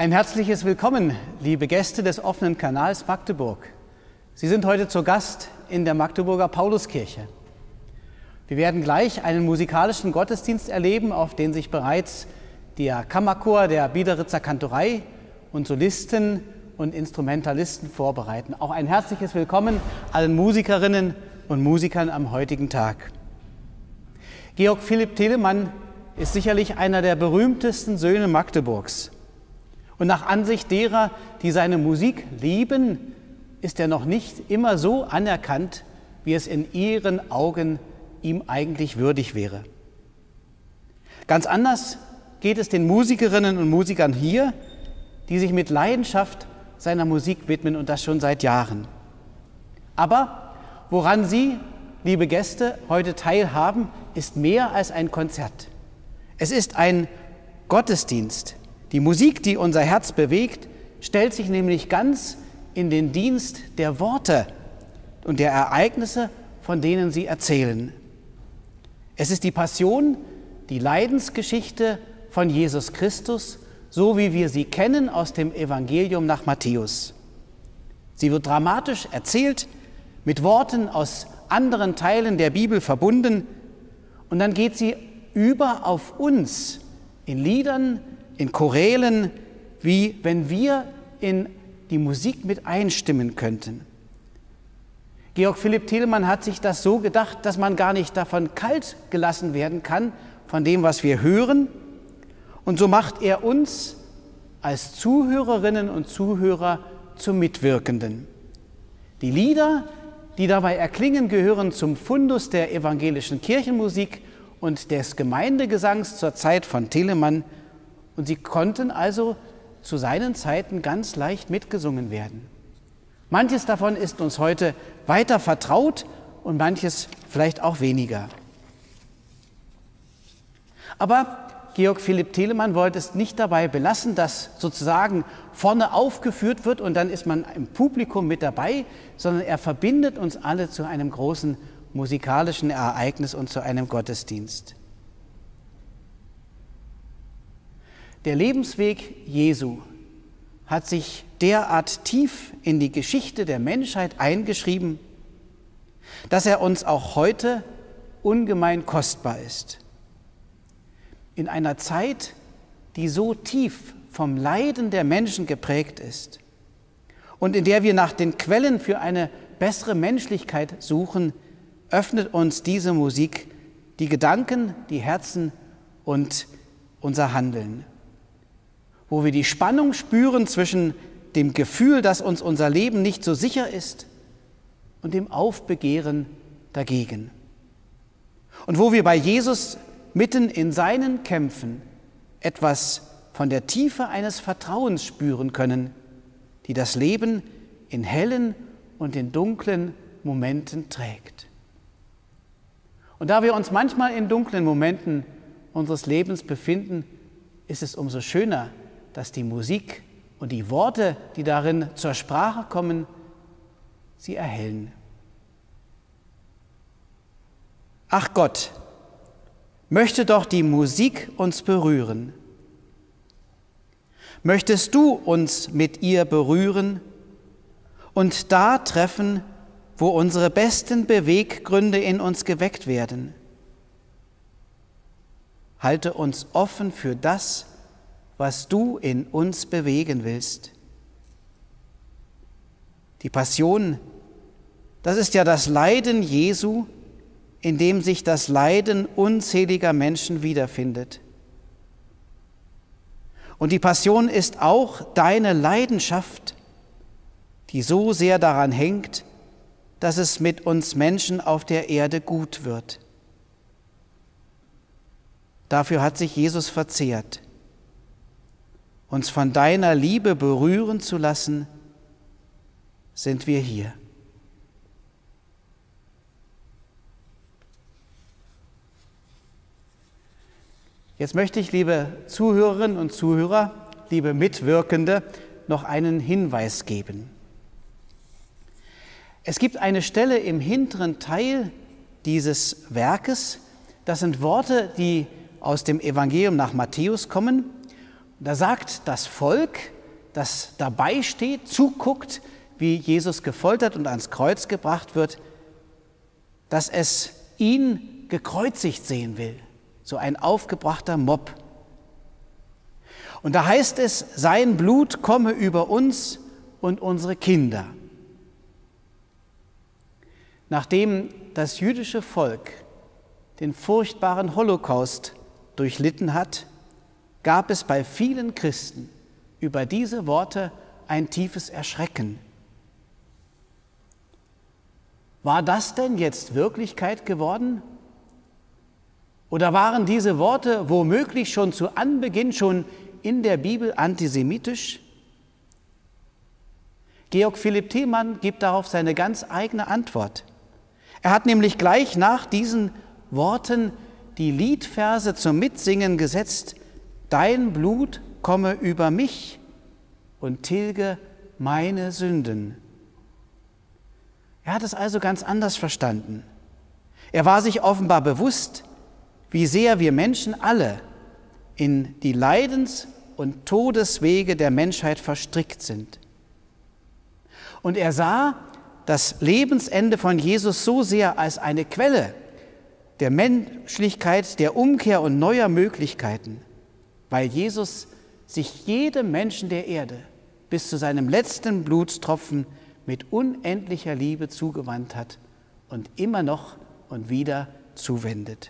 Ein herzliches Willkommen, liebe Gäste des offenen Kanals Magdeburg. Sie sind heute zu Gast in der Magdeburger Pauluskirche. Wir werden gleich einen musikalischen Gottesdienst erleben, auf den sich bereits der Kammerchor der Biederitzer Kantorei und Solisten und Instrumentalisten vorbereiten. Auch ein herzliches Willkommen allen Musikerinnen und Musikern am heutigen Tag. Georg Philipp Telemann ist sicherlich einer der berühmtesten Söhne Magdeburgs. Und nach Ansicht derer, die seine Musik lieben, ist er noch nicht immer so anerkannt, wie es in ihren Augen ihm eigentlich würdig wäre. Ganz anders geht es den Musikerinnen und Musikern hier, die sich mit Leidenschaft seiner Musik widmen und das schon seit Jahren. Aber woran Sie, liebe Gäste, heute teilhaben, ist mehr als ein Konzert. Es ist ein Gottesdienst. Die Musik, die unser Herz bewegt, stellt sich nämlich ganz in den Dienst der Worte und der Ereignisse, von denen sie erzählen. Es ist die Passion, die Leidensgeschichte von Jesus Christus, so wie wir sie kennen aus dem Evangelium nach Matthäus. Sie wird dramatisch erzählt, mit Worten aus anderen Teilen der Bibel verbunden, und dann geht sie über auf uns in Liedern, in Chorälen, wie wenn wir in die Musik mit einstimmen könnten. Georg Philipp Telemann hat sich das so gedacht, dass man gar nicht davon kalt gelassen werden kann, von dem, was wir hören. Und so macht er uns als Zuhörerinnen und Zuhörer zu Mitwirkenden. Die Lieder, die dabei erklingen, gehören zum Fundus der evangelischen Kirchenmusik und des Gemeindegesangs zur Zeit von Telemann. Und sie konnten also zu seinen Zeiten ganz leicht mitgesungen werden. Manches davon ist uns heute weiter vertraut und manches vielleicht auch weniger. Aber Georg Philipp Telemann wollte es nicht dabei belassen, dass sozusagen vorne aufgeführt wird und dann ist man im Publikum mit dabei, sondern er verbindet uns alle zu einem großen musikalischen Ereignis und zu einem Gottesdienst. Der Lebensweg Jesu hat sich derart tief in die Geschichte der Menschheit eingeschrieben, dass er uns auch heute ungemein kostbar ist. In einer Zeit, die so tief vom Leiden der Menschen geprägt ist und in der wir nach den Quellen für eine bessere Menschlichkeit suchen, öffnet uns diese Musik die Gedanken, die Herzen und unser Handeln. Wo wir die Spannung spüren zwischen dem Gefühl, dass uns unser Leben nicht so sicher ist, und dem Aufbegehren dagegen. Und wo wir bei Jesus mitten in seinen Kämpfen etwas von der Tiefe eines Vertrauens spüren können, die das Leben in hellen und in dunklen Momenten trägt. Und da wir uns manchmal in dunklen Momenten unseres Lebens befinden, ist es umso schöner, dass die Musik und die Worte, die darin zur Sprache kommen, sie erhellen. Ach Gott, möchte doch die Musik uns berühren. Möchtest du uns mit ihr berühren und da treffen, wo unsere besten Beweggründe in uns geweckt werden? Halte uns offen für das, was du in uns bewegen willst. Die Passion, das ist ja das Leiden Jesu, in dem sich das Leiden unzähliger Menschen wiederfindet. Und die Passion ist auch deine Leidenschaft, die so sehr daran hängt, dass es mit uns Menschen auf der Erde gut wird. Dafür hat sich Jesus verzehrt. Uns von deiner Liebe berühren zu lassen, sind wir hier. Jetzt möchte ich, liebe Zuhörerinnen und Zuhörer, liebe Mitwirkende, noch einen Hinweis geben. Es gibt eine Stelle im hinteren Teil dieses Werkes, das sind Worte, die aus dem Evangelium nach Matthäus kommen. Da sagt das Volk, das dabei steht, zuguckt, wie Jesus gefoltert und ans Kreuz gebracht wird, dass es ihn gekreuzigt sehen will, so ein aufgebrachter Mob. Und da heißt es, sein Blut komme über uns und unsere Kinder. Nachdem das jüdische Volk den furchtbaren Holocaust durchlitten hat, gab es bei vielen Christen über diese Worte ein tiefes Erschrecken. War das denn jetzt Wirklichkeit geworden? Oder waren diese Worte womöglich schon zu Anbeginn schon in der Bibel antisemitisch? Georg Philipp Thielmann gibt darauf seine ganz eigene Antwort. Er hat nämlich gleich nach diesen Worten die Liedverse zum Mitsingen gesetzt: Dein Blut komme über mich und tilge meine Sünden. Er hat es also ganz anders verstanden. Er war sich offenbar bewusst, wie sehr wir Menschen alle in die Leidens- und Todeswege der Menschheit verstrickt sind. Und er sah das Lebensende von Jesus so sehr als eine Quelle der Menschlichkeit, der Umkehr und neuer Möglichkeiten, weil Jesus sich jedem Menschen der Erde bis zu seinem letzten Blutstropfen mit unendlicher Liebe zugewandt hat und immer noch und wieder zuwendet.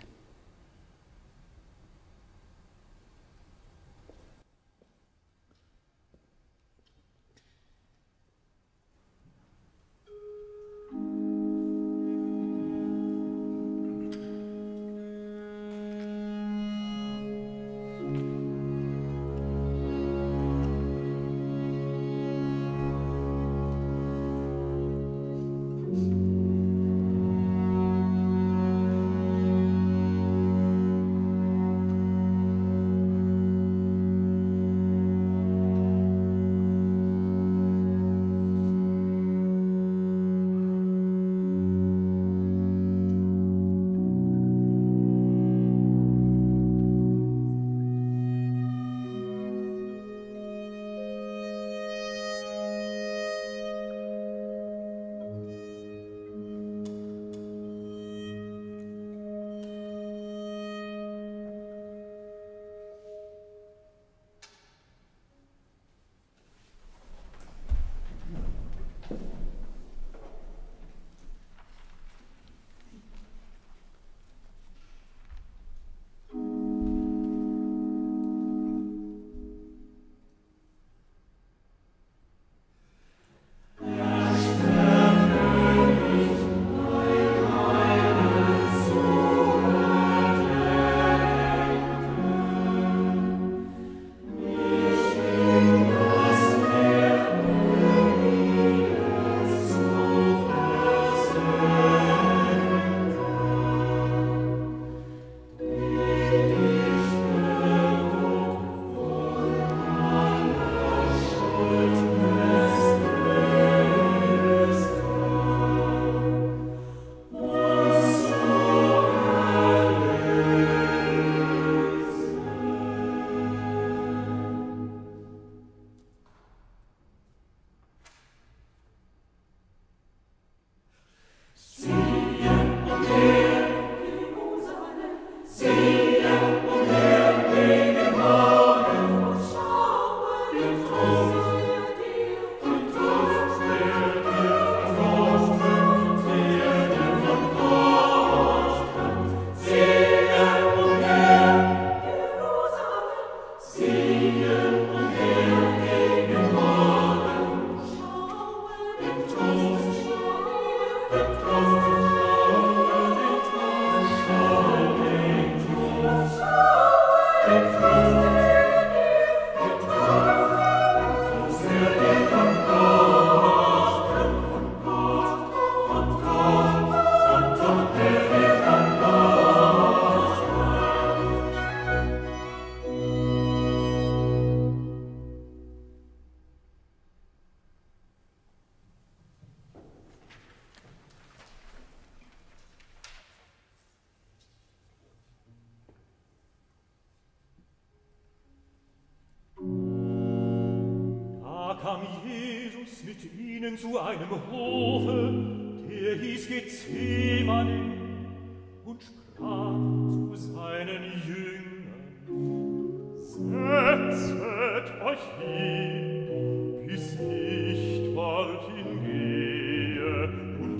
ihnen zu einem Hofe, der hieß Gethsemane, und sprach zu seinen Jüngern: Setzet euch hin, bis ich dorthin gehe und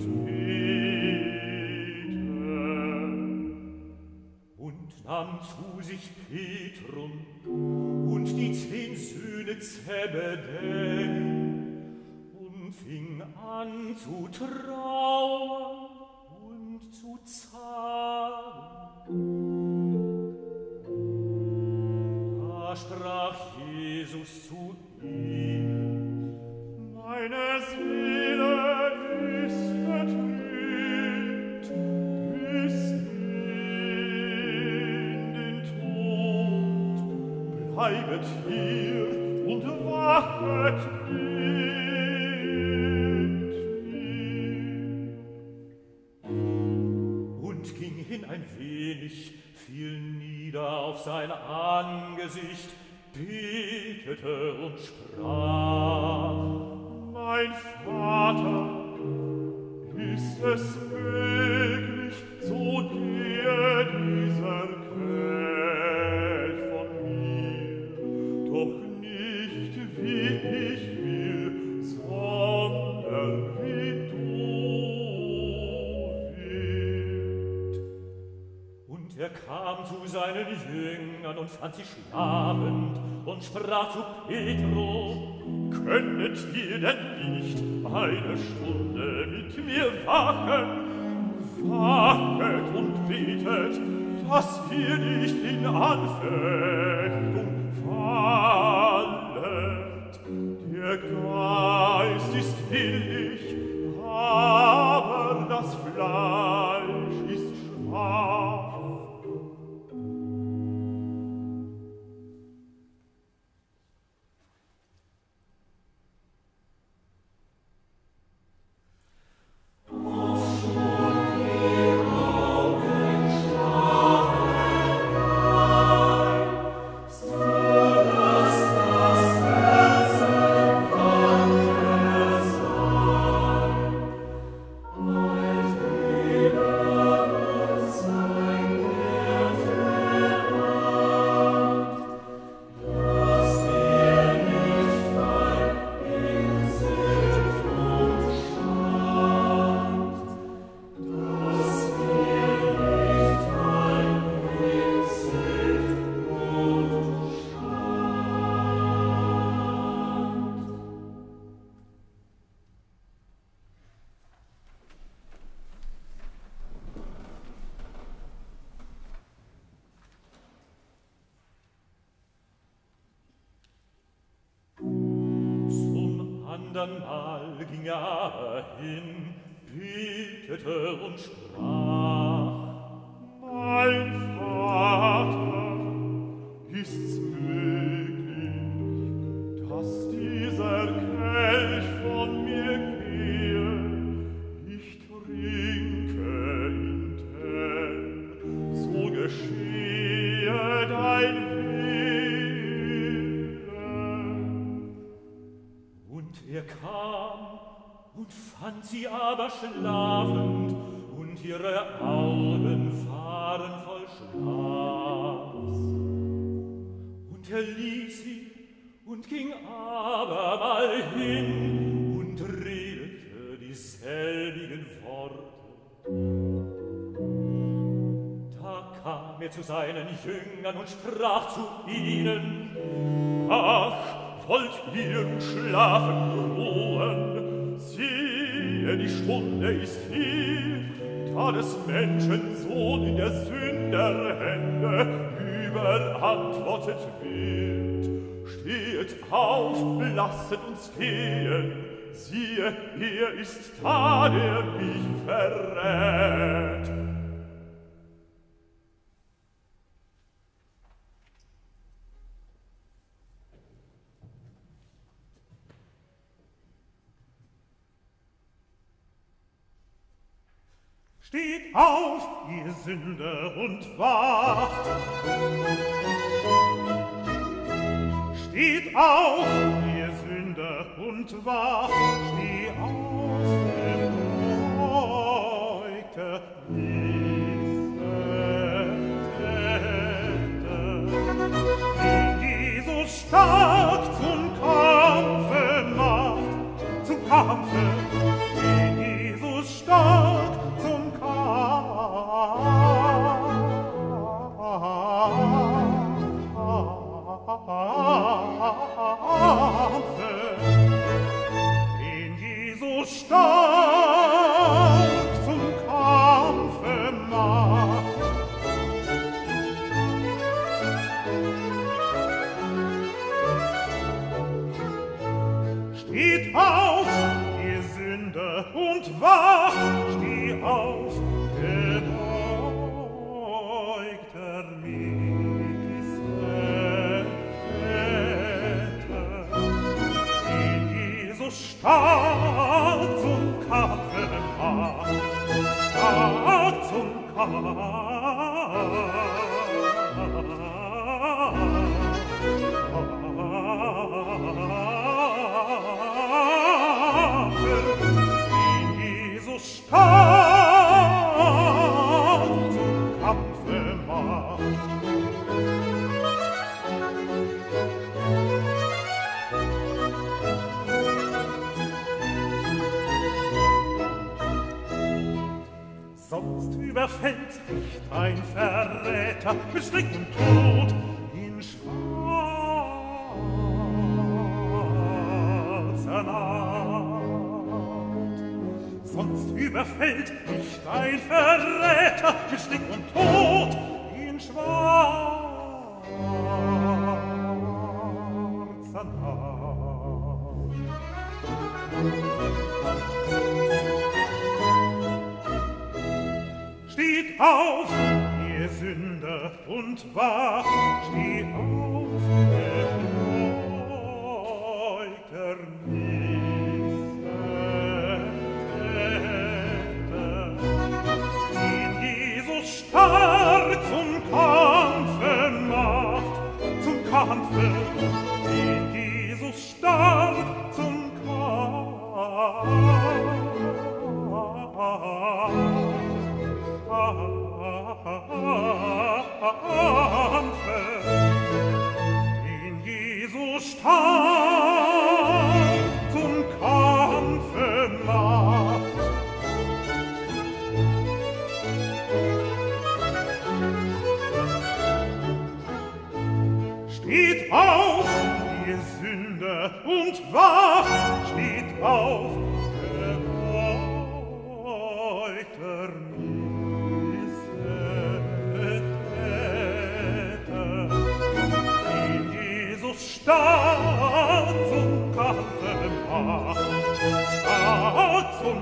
bete. Und nahm zu sich Petrus und die 10 Söhne Zebedäi und fing an zu trauern und zu zagen. Da sprach Jesus zu ihm: Meine Seele ist betrübt bis in den Tod. Bleibet hier und wachet mit mir. Und ging hin ein wenig, fiel nieder auf sein Angesicht, betete und sprach: Mein Vater, ist es möglich, so gehe dieser Kelch von mir, doch nicht wie ich will, sondern wie du willst. Und er kam zu seinen Jüngern und fand sie schlafend und sprach zu Petrus: Könnet ihr denn nicht eine Stunde mit mir wachen? Wachet und betet, dass ihr nicht in Anfechtung fallet. Der Geist ist willig, aber das Fleisch ist schwach. Mal ging er aber hin, betete und sprach: Mein Vater, ist's möglich, dass dieser Kelch von mir gehe? Ich trinke ihn denn, so geschehe dein Er kam und fand sie aber schlafend, und ihre Augen waren voll Schlafs. Und er ließ sie und ging abermal hin und redete dieselbigen Worte. Da kam er zu seinen Jüngern und sprach zu ihnen: Ach, wollt ihr schlafen ruhen? Siehe, die Stunde ist hier, da des Menschen Sohn in der Sünder Hände überantwortet wird. Stehet auf, lasset uns gehen, siehe, er ist da, der mich verrät. Steht auf, ihr Sünder, und wacht. Steht auf, ihr Sünder, Sünde und wacht, steh auf, erbeugte Missgetäte. Den Jesus stark zum Kampfe macht, zum Kampfe, den Jesus stark zum Kampfe, den Jesus stark zum Kampfe macht. Steht auf, ihr Sünder, und wacht, steh auf, gebeugter Missgetäte, den Jesus stark zum Kampfe macht, stark zum den Jesus stark zum Kampfe macht. Sonst überfällt dich ein Verräter mit Strick und Tod in schwarzer Nacht. Sonst überfällt dich ein Verräter mit Strick und Tod in schwarzer Nacht. Steht auf, ihr Sünder, und wacht, steh auf, gebeugter Missgetäte, den Jesus stark zum Kampfe macht, zum Kampfe, den Jesus stark zum Kampfe, den Jesus stark zum Kampfe macht. Steht auf, ihr Sünder, und wacht, steht auf, gebeugter Missgetäte, den Jesus stark zum Kampfe macht, stark zum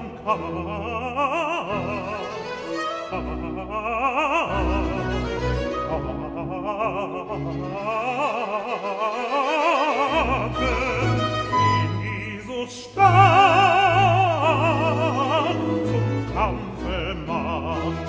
Kampfe, den Jesus stark zum Kampfe macht.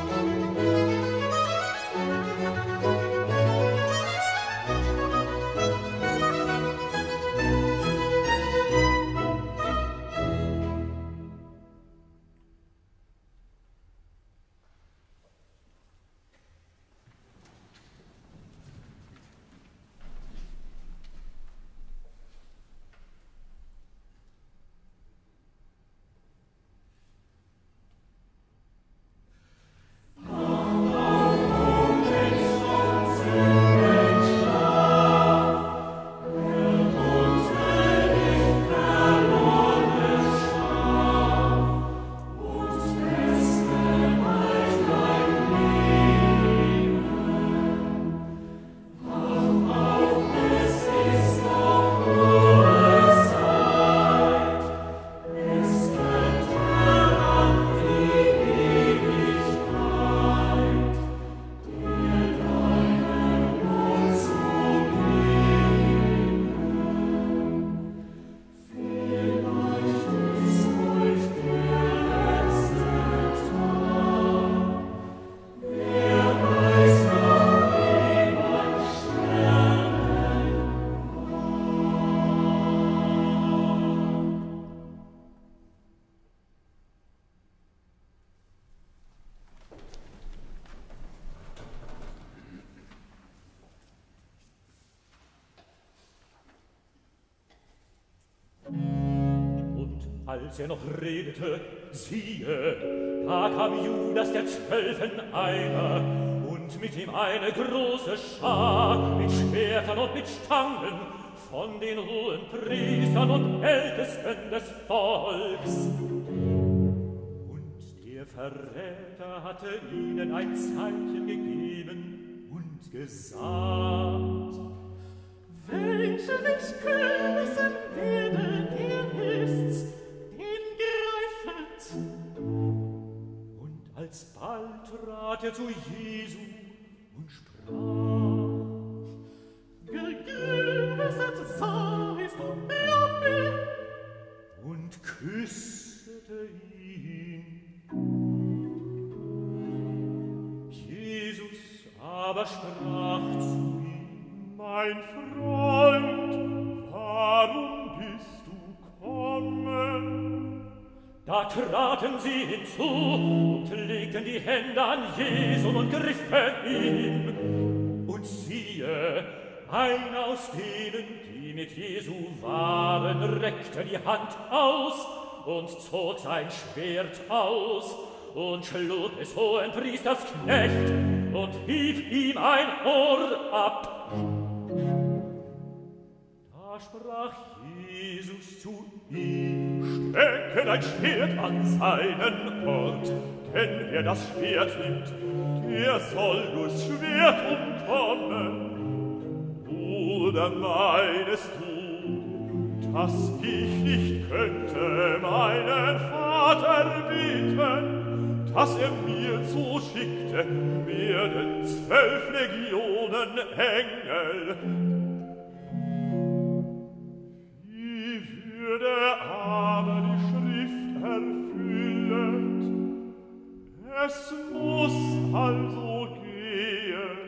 als noch redete, siehe, da kam Judas der 12 einer, und mit ihm eine große Schar, mit Schwertern und mit Stangen, von den hohen Priestern und Ältesten des Volks. Und der Verräter hatte ihnen ein Zeichen gegeben und gesagt: Welchen ich küssen werde, der ist's, den greifet. Und alsbald trat zu Jesu und sprach: Gegrüßet seist du, Rabbi, und küssete ihn. Jesus aber sprach zu ihm: Mein Freund, warum bist du kommen? Da traten sie hinzu und legten die Hände an Jesu und griffen ihn. Und siehe, ein aus denen, die mit Jesu waren, reckte die Hand aus und zog sein Schwert aus und schlug des hohen Priesters Knecht und hieb ihm ein Ohr ab. Da sprach Jesus zu ihm: Stecke dein Schwert an seinen Ort, denn wer das Schwert nimmt, der soll durchs Schwert umkommen. Oder meinest du, dass ich nicht könnte meinen Vater bitten, dass mir zuschickte, werden 12 Legionen Engel? Wie würde aber die Schrift erfüllen? Es muss also gehen.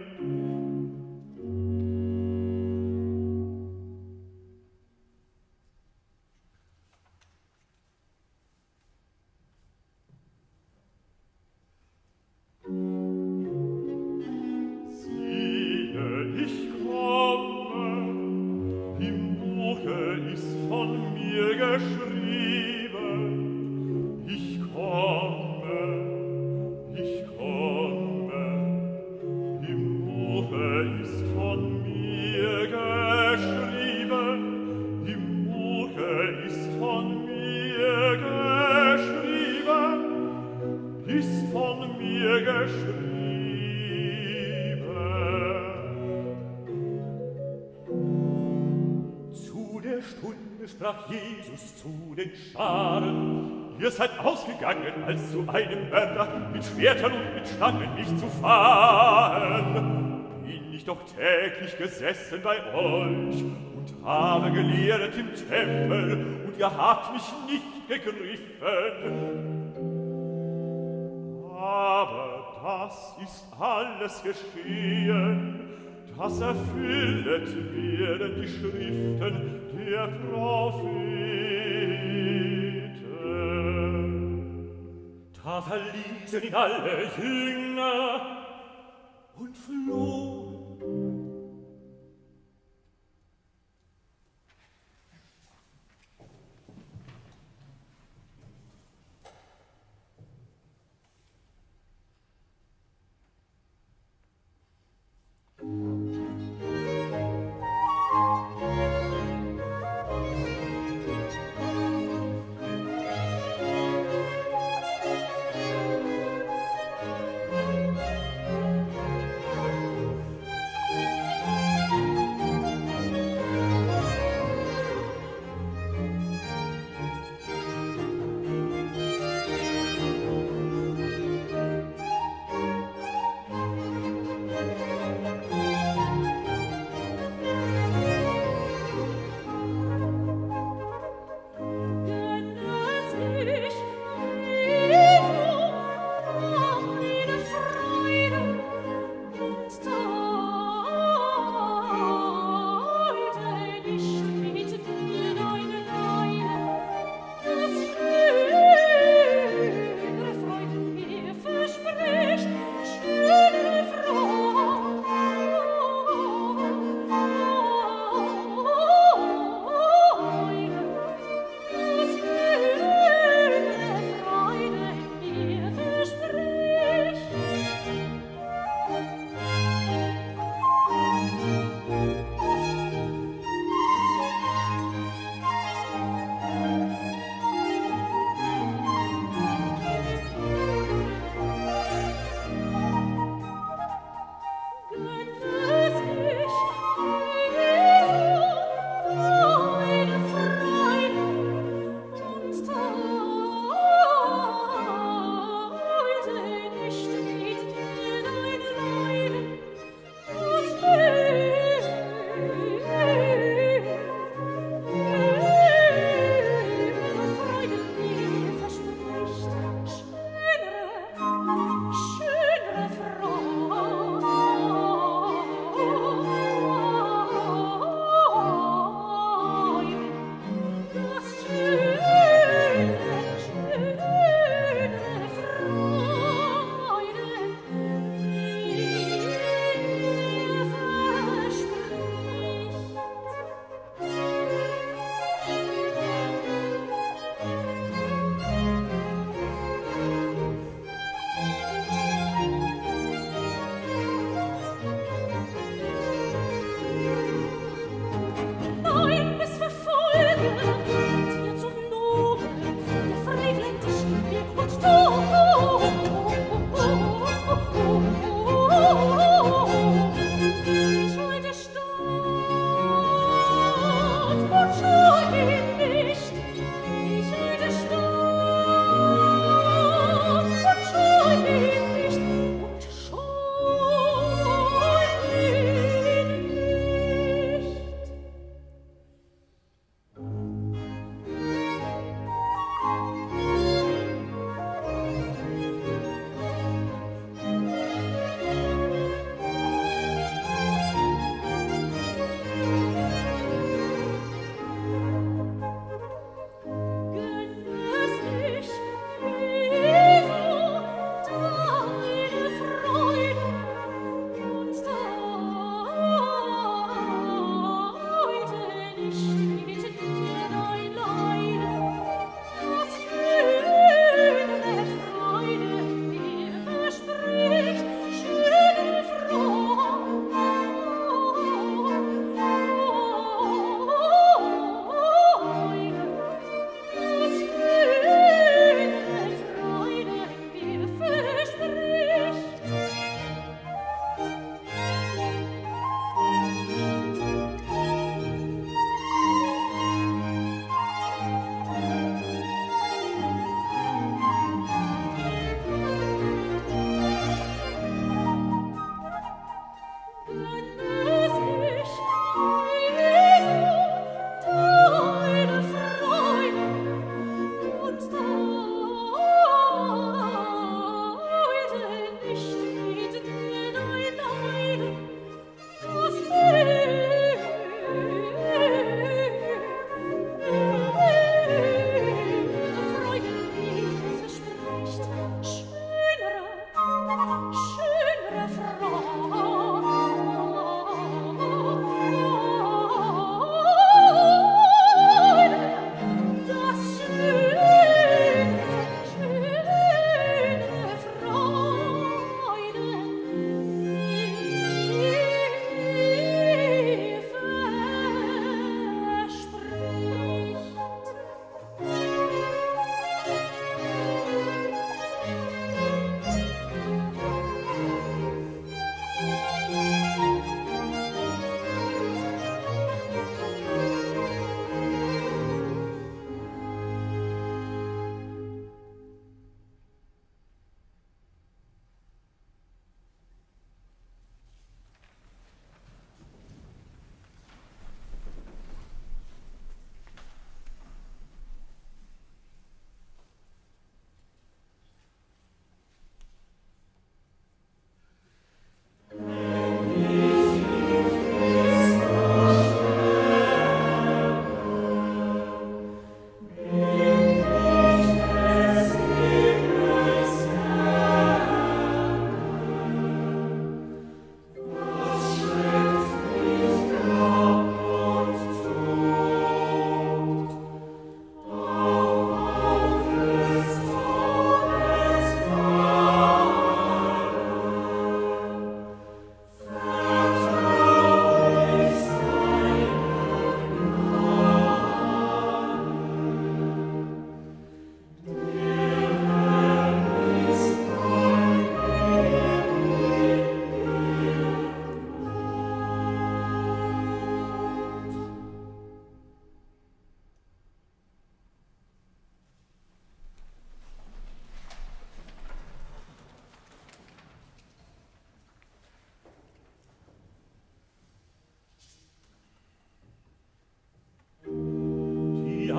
Sprach Jesus zu den Scharen: Ihr seid ausgegangen, als zu einem Mörder, mit Schwertern und mit Stangen mich zu fahren. Bin ich doch täglich gesessen bei euch und habe gelehrt im Tempel, und ihr habt mich nicht gegriffen. Aber das ist alles geschehen, dass erfüllet werden die Schriften der Propheten. Da verließen ihn alle Jünger und flohen.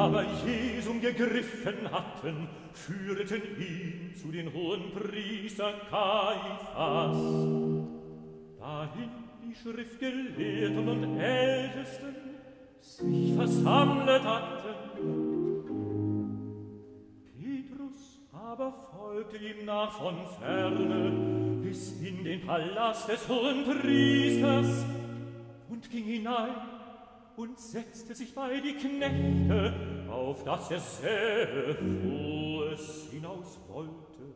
aber Jesum gegriffen hatten, führten ihn zu den Hohenpriester Kaiphas. Dahin die Schriftgelehrten und Ältesten sich versammelt hatten. Petrus aber folgte ihm nach von ferne bis in den Palast des Hohenpriesters und ging hinein und setzte sich bei die Knechte, auf dass er sähe, wo es hinaus wollte.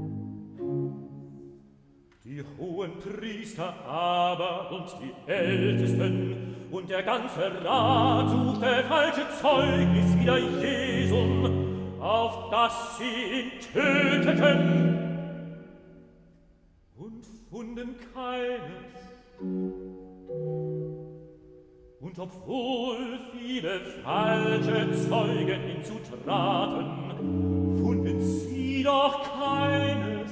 Die Hohenpriester aber und die Ältesten und der ganze Rat suchte falsche Zeugnis wider Jesum, auf dass sie ihn töteten, und funden keines. Und obwohl viele falsche Zeugen hinzutraten, funden sie doch keines.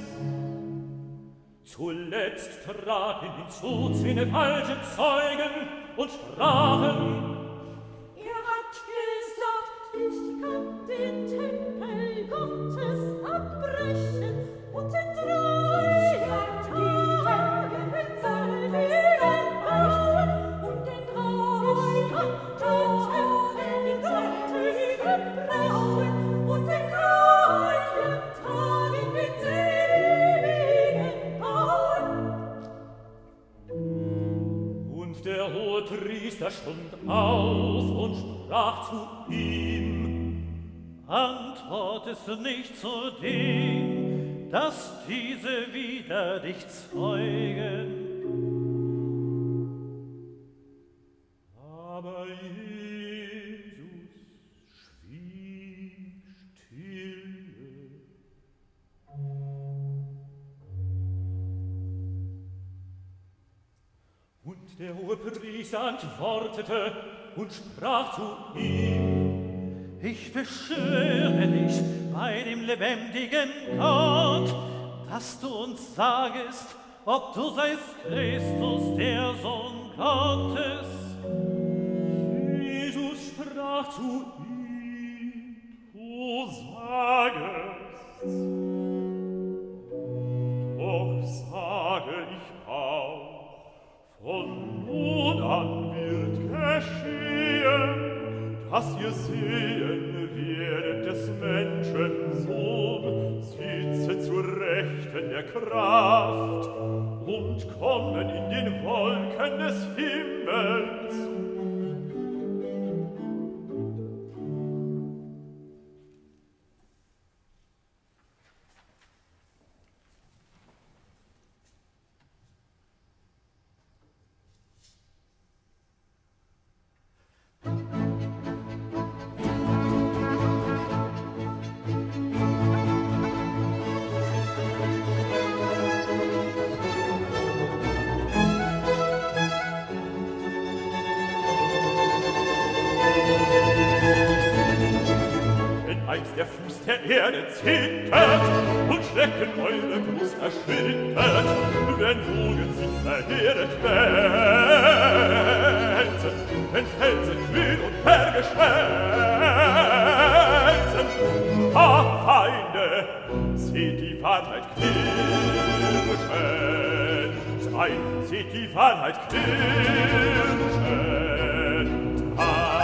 Zuletzt traten hinzu 10 falsche Zeugen und sprachen: Er hat gesagt, ich kann den Tempel Gottes abbrechen und in 3 Tagen soll wieder bauen und in 3 Tagen den Tempel bauen und in 3 Tagen den seligen bauen. Und der Hohepriester stund auf und sprach zu ihm: Antwortest du nicht zu dem, dass diese wider dich zeugen? Aber Jesus schwieg stille. Und der Hohepriester antwortete und sprach zu ihm: Ich beschwöre dich bei dem lebendigen Gott, dass du uns sagest, ob du seist Christus, der Sohn Gottes. Jesus sprach zu ihm: Du sagest. Doch sage ich auch, von nun an wird geschehen, dass ihr sehen werdet des Menschen Sohn sitze zu Rechten der Kraft und kommen in den Wolken des Himmels. Der Fuß der Erde zittert und Schrecken eure Brust erschüttert, wenn Wogen sich verheeret wälzen, wenn Felsen kühl und Berge schmelzen. Feinde, seht die Wahrheit knirschend ein, seht die Wahrheit knirschend ein.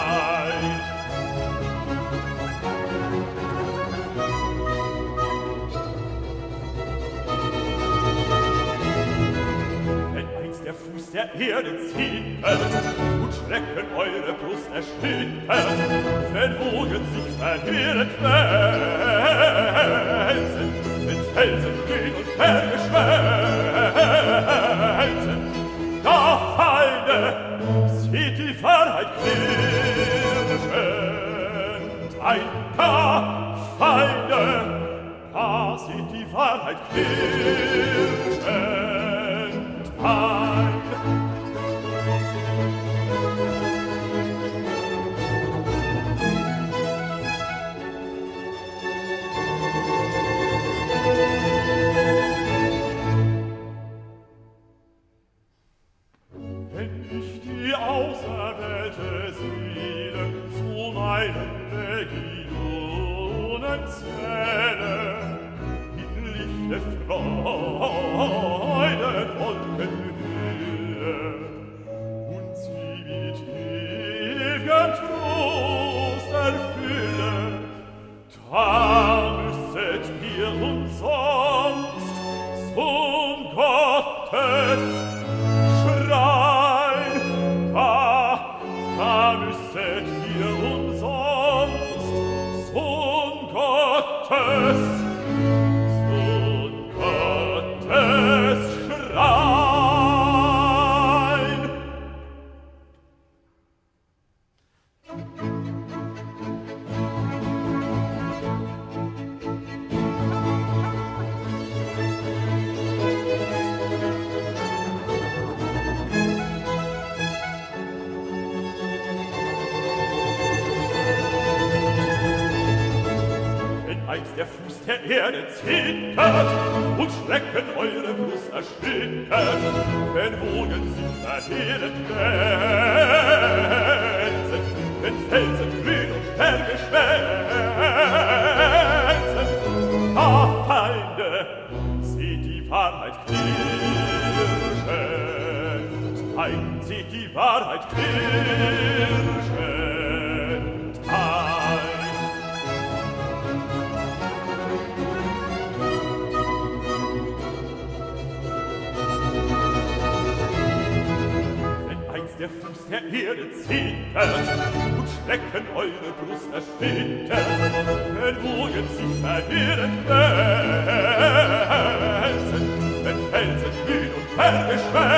Der Fuß der Erde zittert und Schrecken eure Brust erschüttert, wenn Wogen sich verheeret wälzen, wenn Felsen glühen und Berge schmelzen. Da, Feinde, seht die Wahrheit knirschend ein. Da, Feinde, da seht die Wahrheit knirschend ein. Wenn ich die auserwählte Seele zu meinem Begehren zähle in lichte Freude Wolkenhülle und sie mit ew'gem Trost erfülle. Da müsset ihr umsonst Sohn Gottes schrein, da müsset ihr umsonst Sohn Gottes schrein. Der Fuß der Erde zittert und Schrecken eure Brust erschüttert, wenn Wogen sich verheerend wälzen, wenn Felsen grün und Berge schwälzen. Feinde, seht die Wahrheit knirschend ein, seht die Wahrheit knirschend ein. Der Fuß der Erde zittert und Schrecken eure Brust erschüttert, wenn Wogen sich verheerend wälzen, wenn Felsen glühen und Berge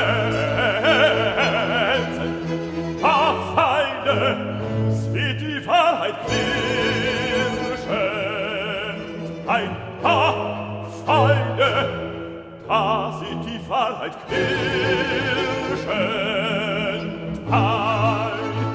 schwälzen. Feinde, seht die Wahrheit knirschend ein. Feinde, da seht die Wahrheit knirschend ein.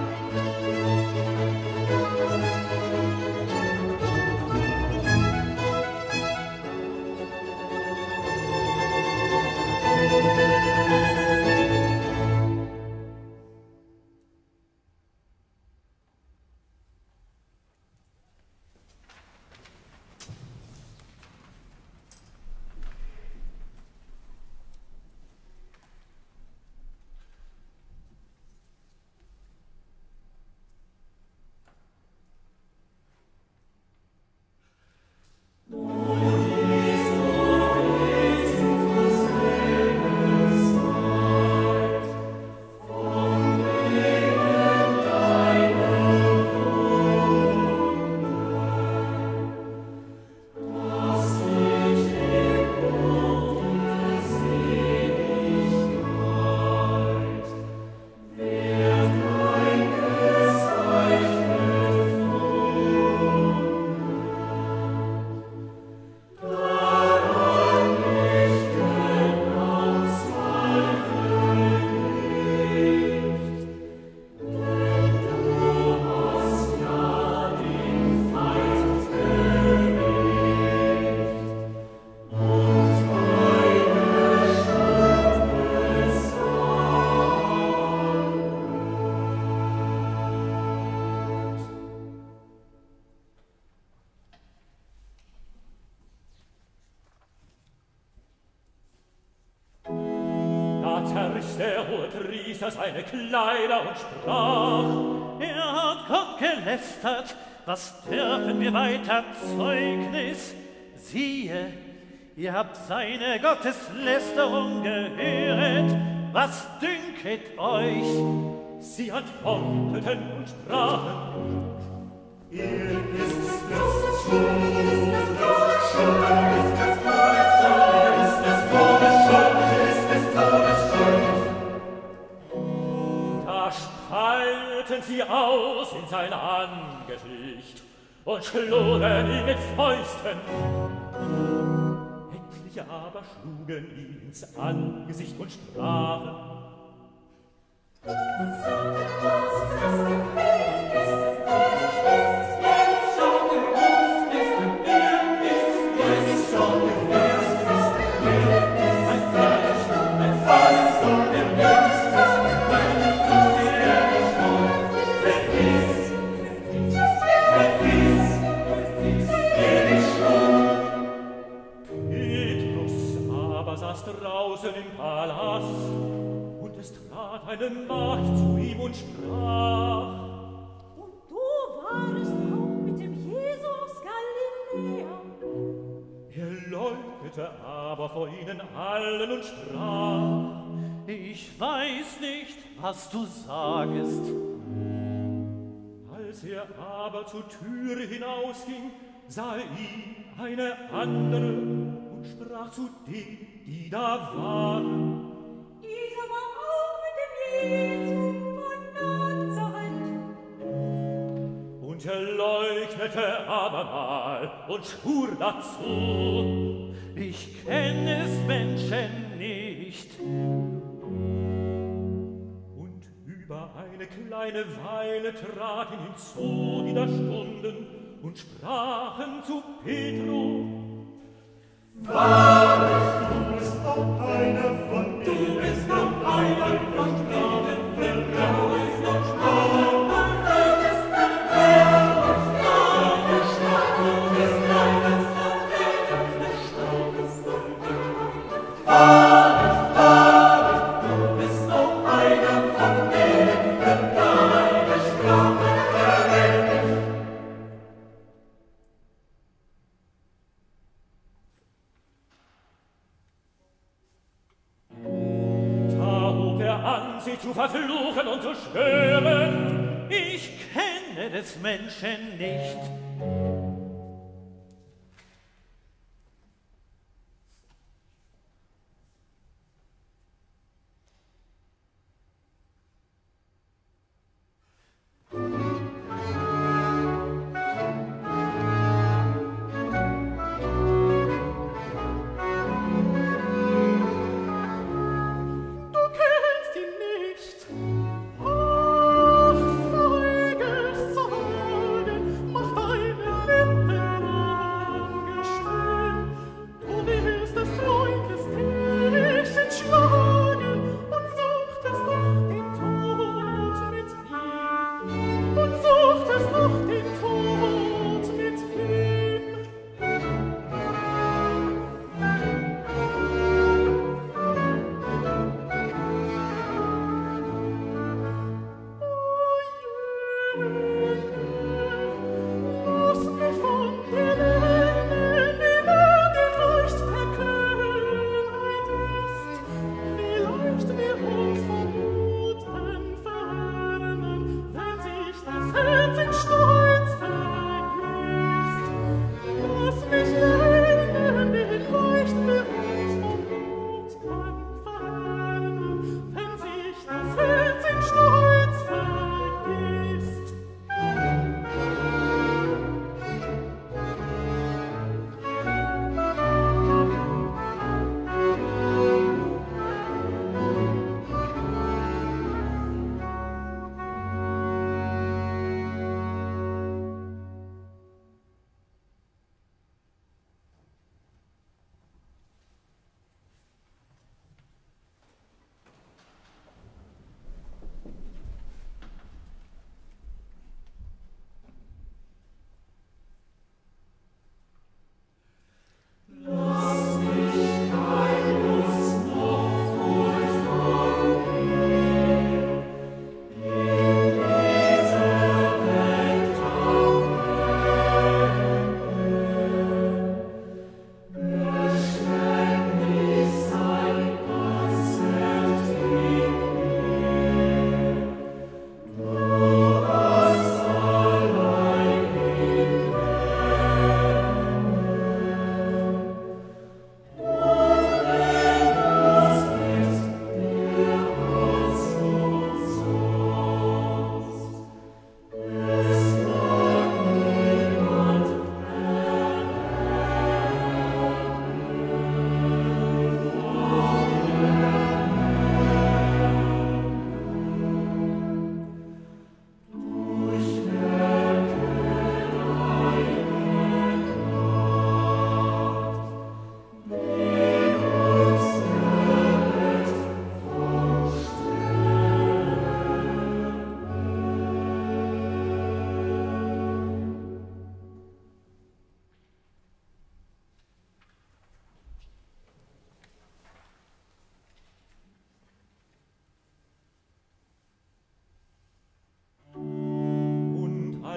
Der Hohepriester seine Kleider und sprach: Er hat Gott gelästert, was dürfen wir weiter Zeugnis? Siehe, ihr habt seine Gotteslästerung gehöret, was dünket euch? Sie antworteten und sprachen: Er ist des Todes schuld, er ist des Todes schuld, er ist des Todes schuld. Da spalten sie aus in sein Angesicht und schlugen ihn mit Fäusten. Etliche aber schlugen ihn ins Angesicht und sprachen: Er Palast, und es trat eine Magd zu ihm und sprach: Und du warst auch mit dem Jesus Galiläer. Er leugnete aber vor ihnen allen und sprach: Ich weiß nicht, was du sagst. Als er aber zur Türe hinausging, sah er ihn eine andere und sprach zu denen, die da waren: Dieser war auch mit dem Jesus von Nazareth. Und er leugnete abermal und schwur dazu: Ich kenne es Menschen nicht. Und über eine kleine Weile traten hinzu, die da stunden, und sprachen zu Petro: Wahrlich, du bist auch einer von denen, du bist auch einer von denen, vertraue es noch sprach. Sie zu verfluchen und zu schwören: Ich kenne des Menschen nicht. Ach, feige Sagen, mach dein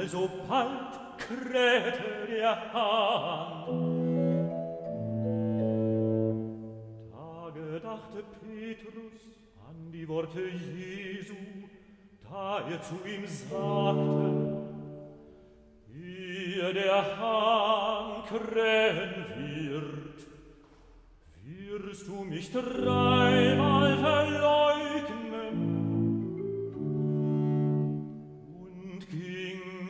alsobald krähte der Hahn. Da gedachte Petrus an die Worte Jesu, da zu ihm sagte, ehe der Hahn krähen wird, wirst du mich dreimal verleugnen. Und ging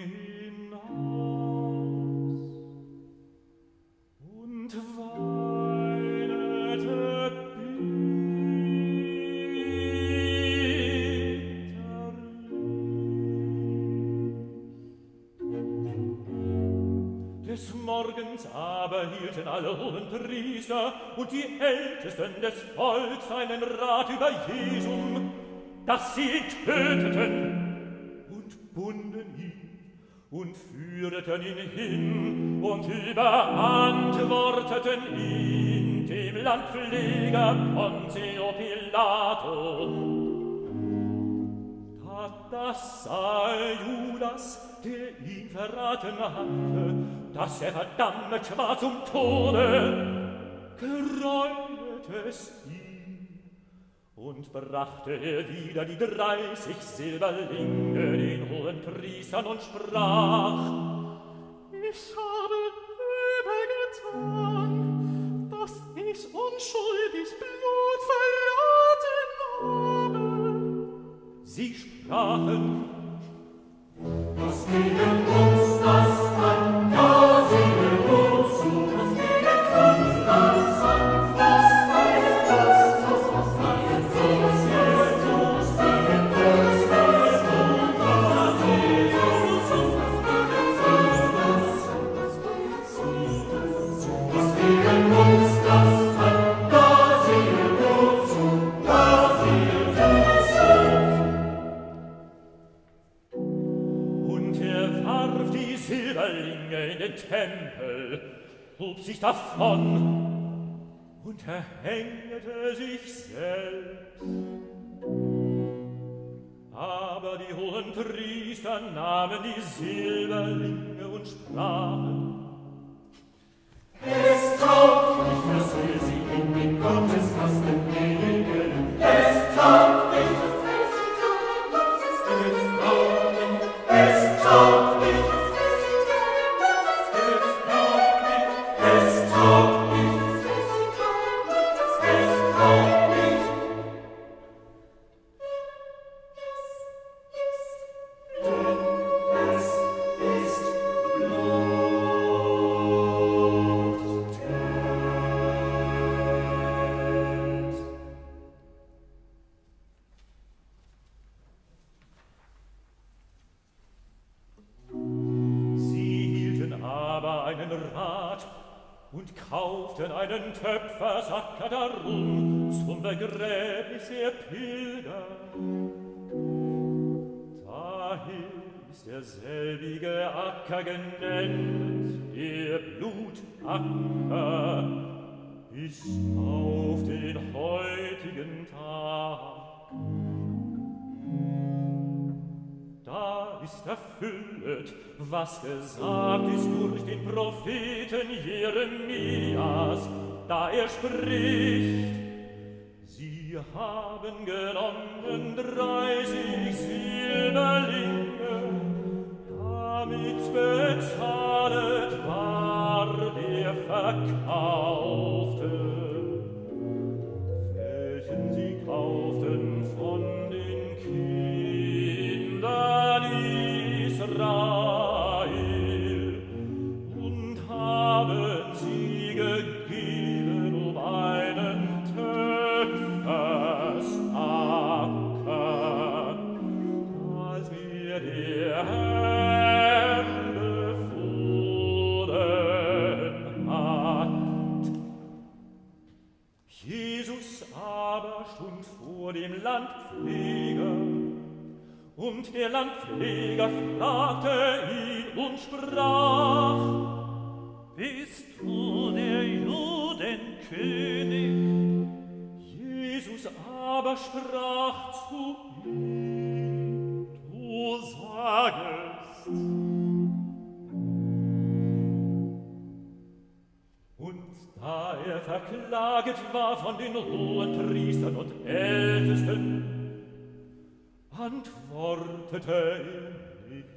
hinaus und weinete Des Morgens aber hielten alle Hohenpriester und die Ältesten des Volks einen Rat über Jesum, dass sie ihn töteten und bunden ihn und führten ihn hin und überantworteten ihn dem Landpfleger Pontio Pilato. Das sah Judas, der ihn verraten hatte, dass verdammt war zum Tode, gereute es ihm und brachte wieder die 30 Silberlinge den Hohenpriestern und sprach: Ich habe übel getan, dass ich unschuldig Blut verraten habe. Sie sprachen: Was gegen uns das an? Ja, siehe uns zu. Was gegen uns das an? Was heißt das? Was heißt Jesus? Jesus gegen uns das an? Was Jesus? Was gegen uns das an? Ja, siehe uns zu. Ja, siehe uns zu. Warf die Silberlinge in den Tempel, hob sich davon und erhängte sich selbst. Aber die Hohenpriester nahmen die Silberlinge und sprachen: Es taugt nicht, dass wir sie in den Gotteskasten legen. Es taugt nicht, es taugt nicht, und kauften einen Töpfersacker darum zum Begräbnis der Pilger. Daher ist derselbige Acker genannt, der Blutacker, bis auf den heutigen Tag. Da ist erfüllet, was gesagt ist durch den Propheten Jeremias, da spricht: Sie haben genommen 30 Silberlinge, damit bezahlet war der Verkaufte, welchen sie kauften von den Kindern Israel, und haben sie gegeben einen Töpfersacker, als mir der Herr befohlen hat. Jesus aber stund vor dem Landpfleger, und der Landpfleger fragte ihn und sprach: Bist du der Judenkönig? Jesus aber sprach zu ihm: Du sagest. er verklaget war von den Hohenpriestern und Ältesten, antwortete er nichts.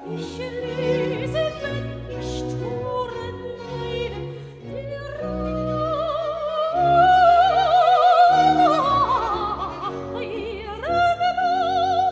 Ich lese, wenn ich Toren leide, der Rach ihren Lauf.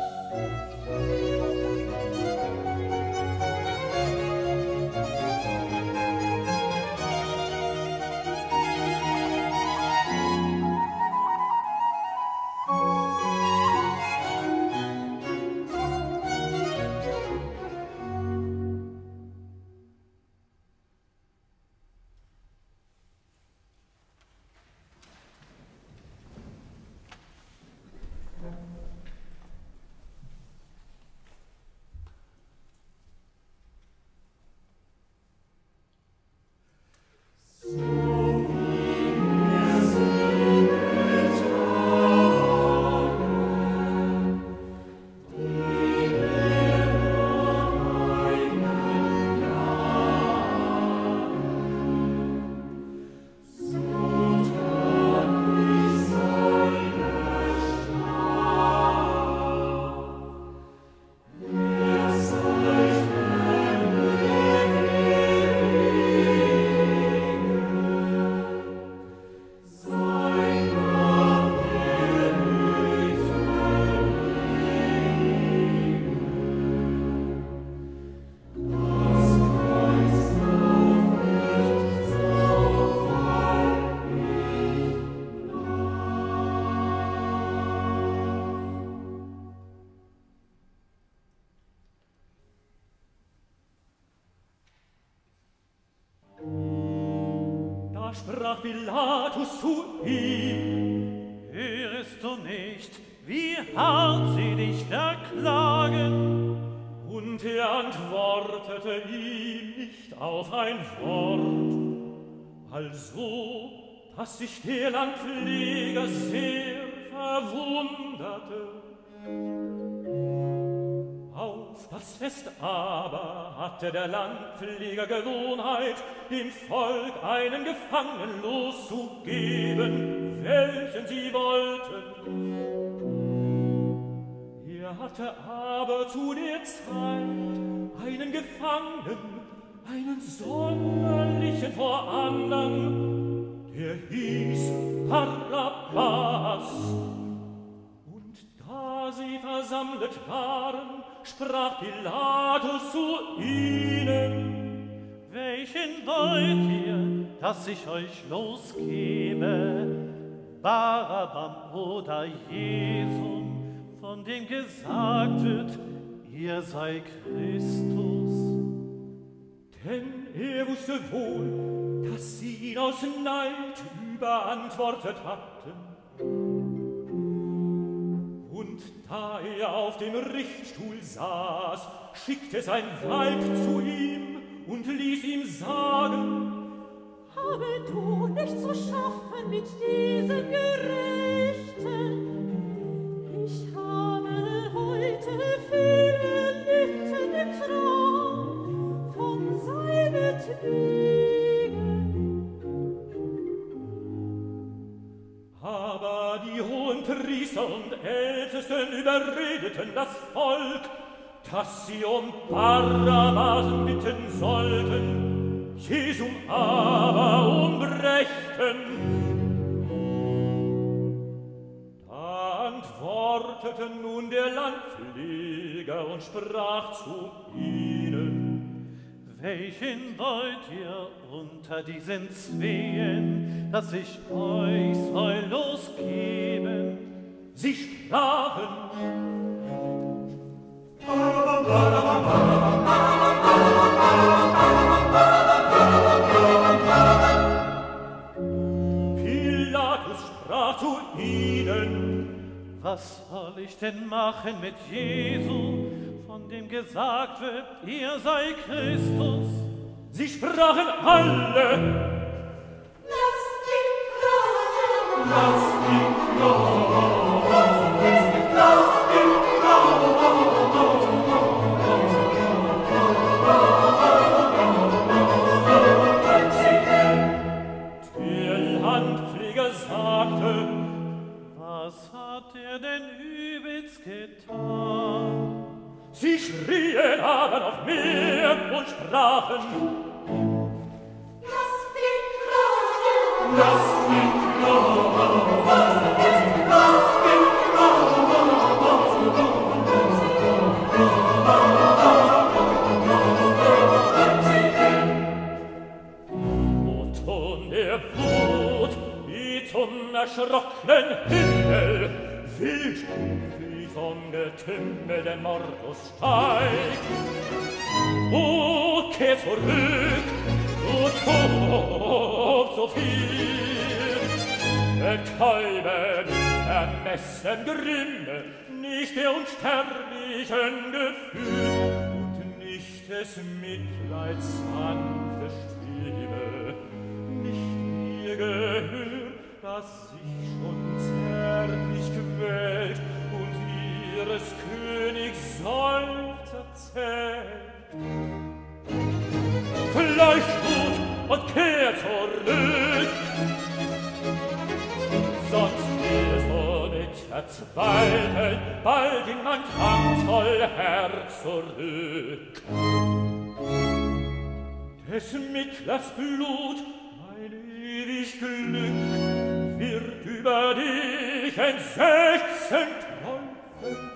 Da sprach Pilatus zu ihm: Hörest du nicht, wie hart sie dich verklagen? Und er antwortete ihm nicht auf ein Wort, also, dass sich der Landpfleger sehr verwunderte. Auf das Fest aber hatte der Landpfleger Gewohnheit, dem Volk einen Gefangenen loszugeben, welchen sie wollten. Er hatte aber zu der Zeit einen Gefangenen, einen sonderlichen vor andern, der hieß Barabbas. Und da sie versammelt waren, sprach Pilatus zu ihnen: Welchen wollt ihr, dass ich euch losgebe? Barabbam oder Jesum, von dem gesagt wird, ihr sei Christus. Denn er wusste wohl, dass sie ihn aus Neid überantwortet hatten. Und da er auf dem Richtstuhl saß, schickte sein Weib zu ihm und ließ ihm sagen: Habe du nicht zu schaffen mit diesen Gerechten? Ich habe heute viele Litten im Traum von seinetwegen. Aber die Hohenpriester und Ältesten überredeten das Volk, dass sie um Barabbas bitten sollten, Jesum aber umbrächten. Da antwortete nun der Landpfleger und sprach zu ihnen: Welchen wollt ihr unter diesen Zween, dass ich euch soll losgeben? Sie sprachen: Pilatus sprach zu ihnen: Was soll ich denn machen mit Jesu, von dem gesagt wird, ihr sei Christus? Sie sprachen alle: Lass ihn los! Lass ihn los! Lass ihn Der Landpfleger sagte: Was hat er denn übelst getan? Sie schrien aber warfen auf mir und sprachen: Lass mich los! Lass mich los! Erschrocknen Himmel, wild wie vom Getümmel der Mordus steigt. O, kehr zurück, du Tod, so viel, betäube mit vermessen Grimme, nicht der unsterblichen Gefühl und nicht des Mitleids sanfte Stimme, nicht ihr Gehör, das sich schon zärtlich quält und ihres Königs Seufzer zählt. Fleisch gut und kehr zurück, sonst wirst du nicht verzweifeln, bald in mein krankvoll Herz zurück. Des Mittlers Blut, mein ewig Glück, wird über dich entsetzen träufeln.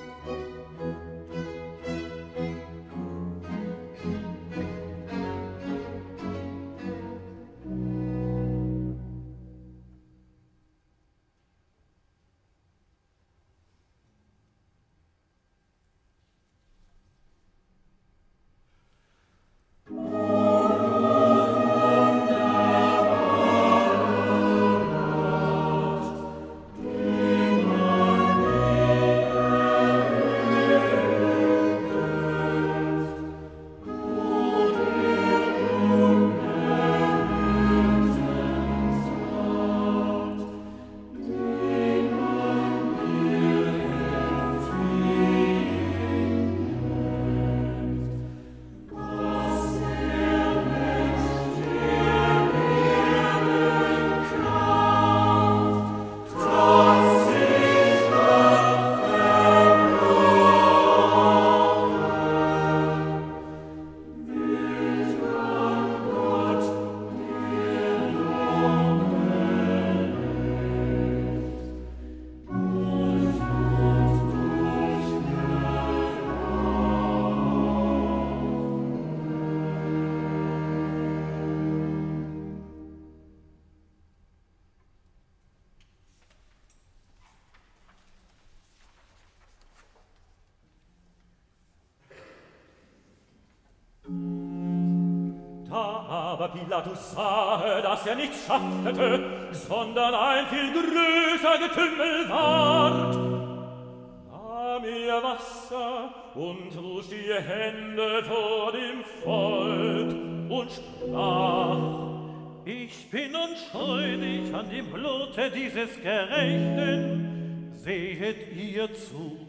Aber Pilatus sah, dass nicht schaffete, sondern ein viel größer Getümmel ward. Nahm ihr Wasser und wusch die Hände vor dem Volk und sprach: Ich bin unschuldig an dem Blute dieses Gerechten, sehet ihr zu.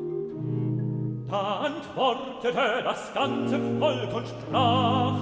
Da antwortete das ganze Volk und sprach: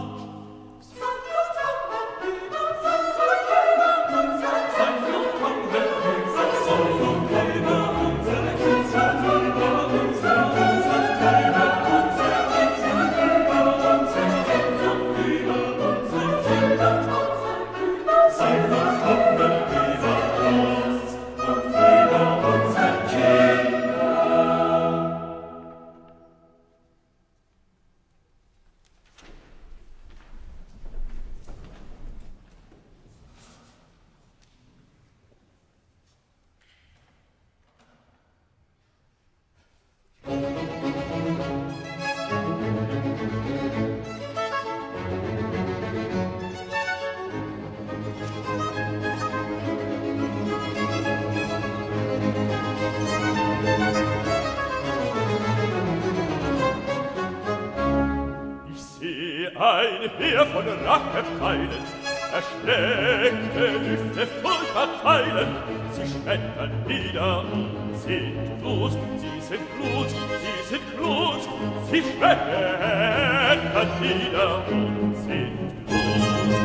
Ein Heer von Rachepfeilen, erschreckte Lüfte verteilen. Sie schmettern nieder und sind Blut, sie sind Blut, sie sind Blut. Sie schmettern nieder und sind Blut.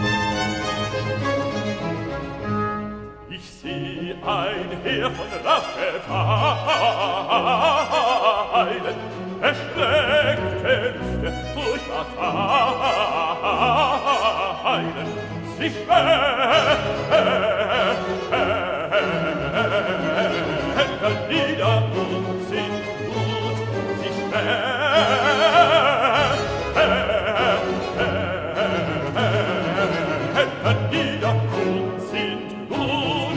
Ich seh ein Heer von Rachepfeilen, erschreckte Lüfte furchtbar teilen, sich schmettern nieder und sind gut, sich schmettern nieder und sind gut.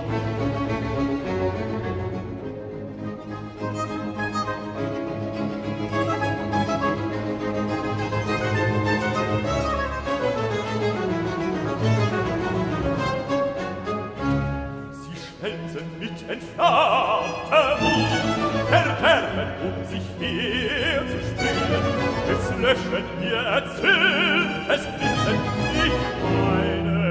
Mit entfernter Wut verderben, sich herzuspringen. Es löschen ihr erzürntes Blitzen, nicht meine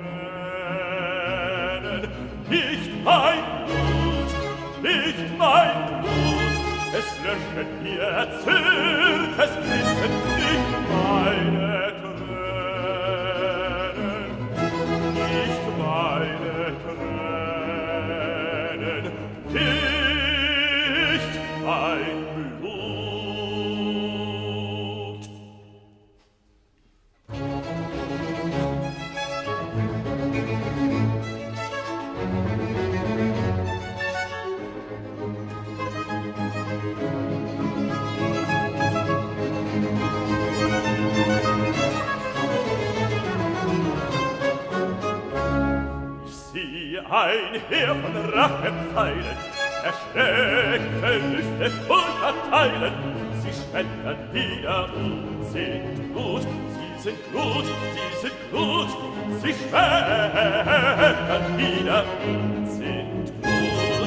Tränen, nicht mein Blut, nicht mein Blut. Es löschen ihr erzürntes Blitzen, nicht meine Tränen, nicht meine Tränen. Nicht ein Blut. Ich sehe ein Heer von Rachepfeilen, erschreckte Lüfte furchtbar teilen. Sie schmettern nieder und sind gut, sie sind gut, sie sind gut. Sie schmettern nieder und sind gut.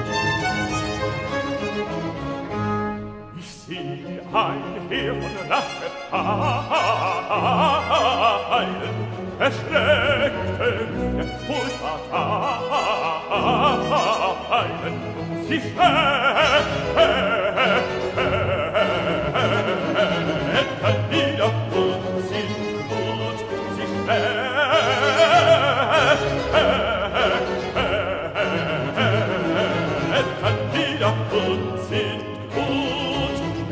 Ich sehe ein Heer von Rachepfeilen, erschreckte Lüfte furchtbar teilen. Sie schmettern nieder und sind gut. Sie schmettern nieder und sind gut.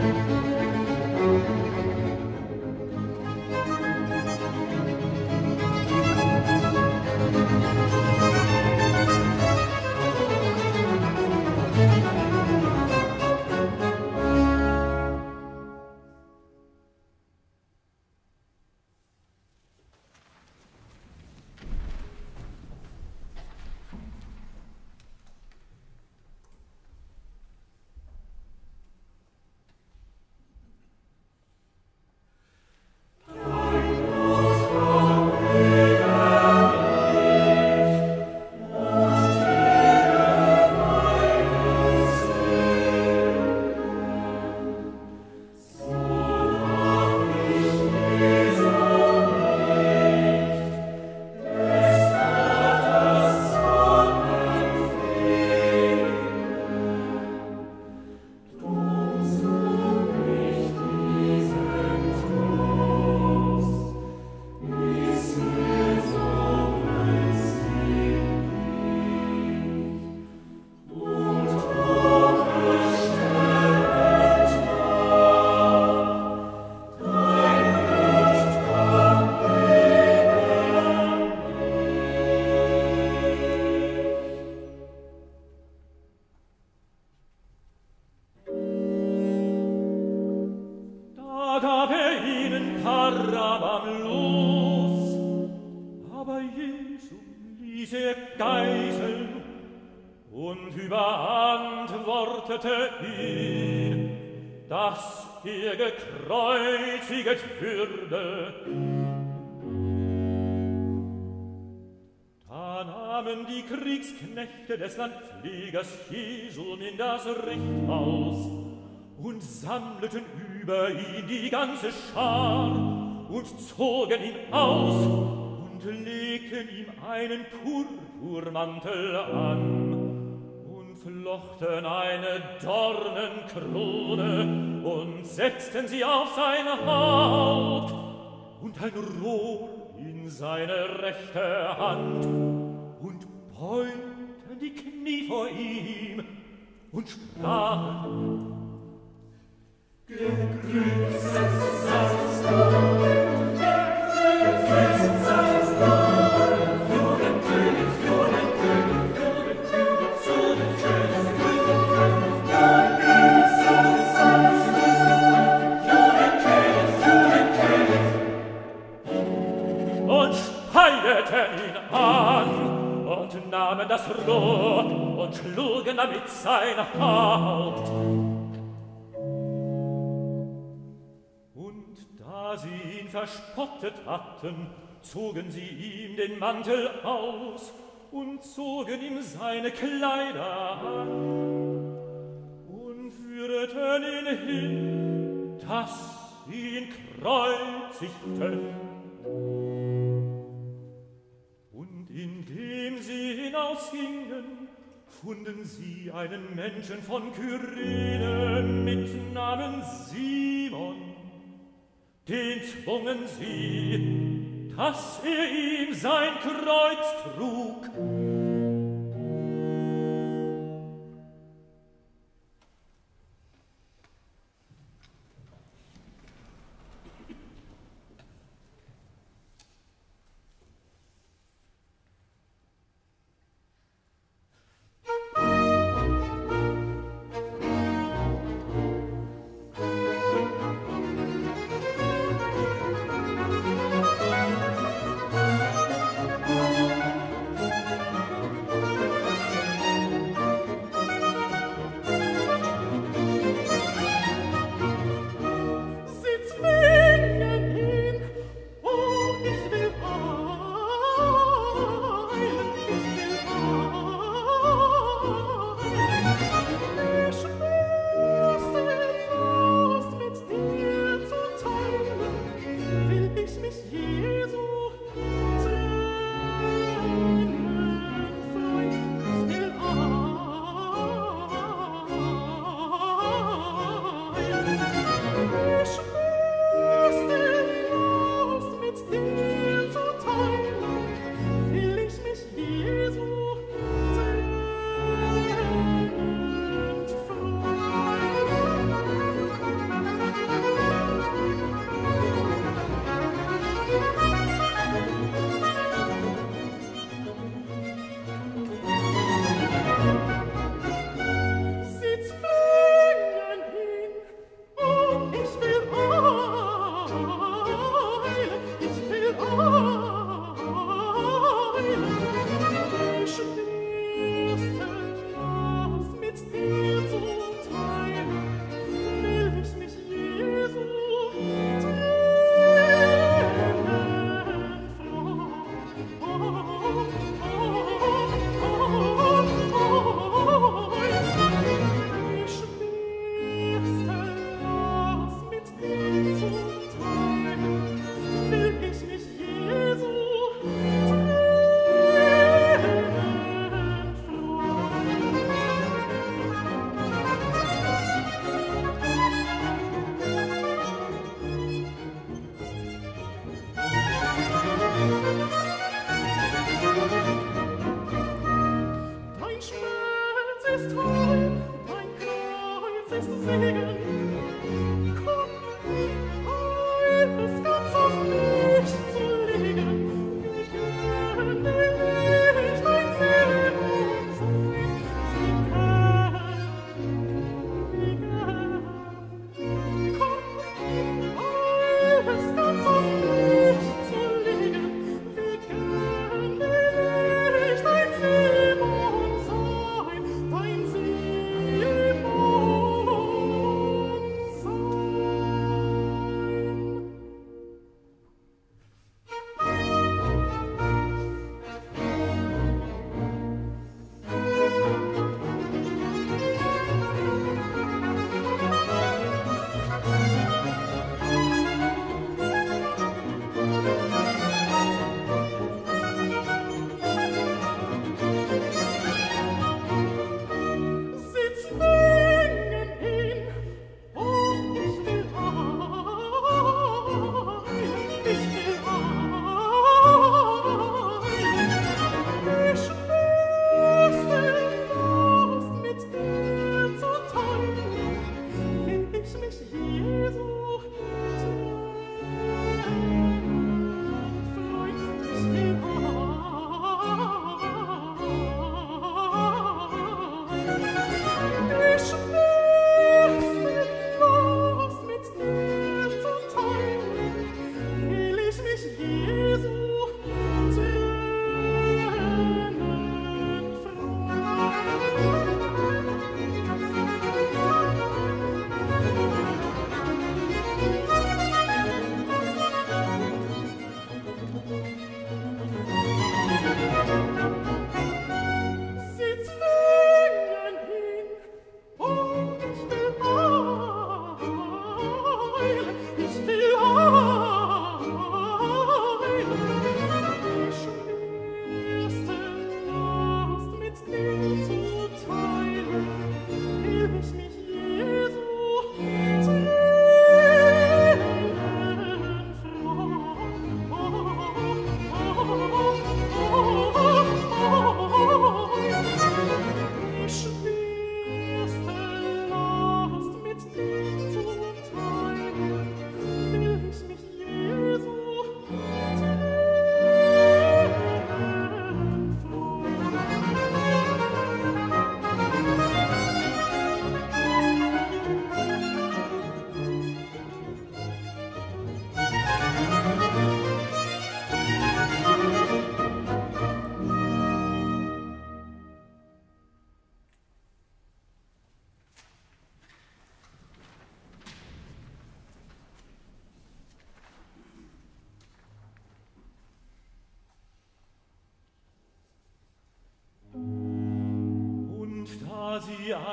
Dass gekreuziget würde. Da nahmen die Kriegsknechte des Landpflegers Jesum in das Richthaus und sammelten über ihn die ganze Schar und zogen ihn aus und legten ihm einen Purpurmantel an. Flochten eine Dornenkrone und setzten sie auf sein Haupt und ein Rohr in seine rechte Hand und beugten die Knie vor ihm und sprachen: Das Rohr und schlugen damit sein Haupt. Und da sie ihn verspottet hatten, zogen sie ihm den Mantel aus und zogen ihm seine Kleider an und führten ihn hin, dass sie ihn kreuzigten. Indem sie hinausgingen, funden sie einen Menschen von Kyrene mit Namen Simon. Den zwungen sie, dass ihm sein Kreuz trug.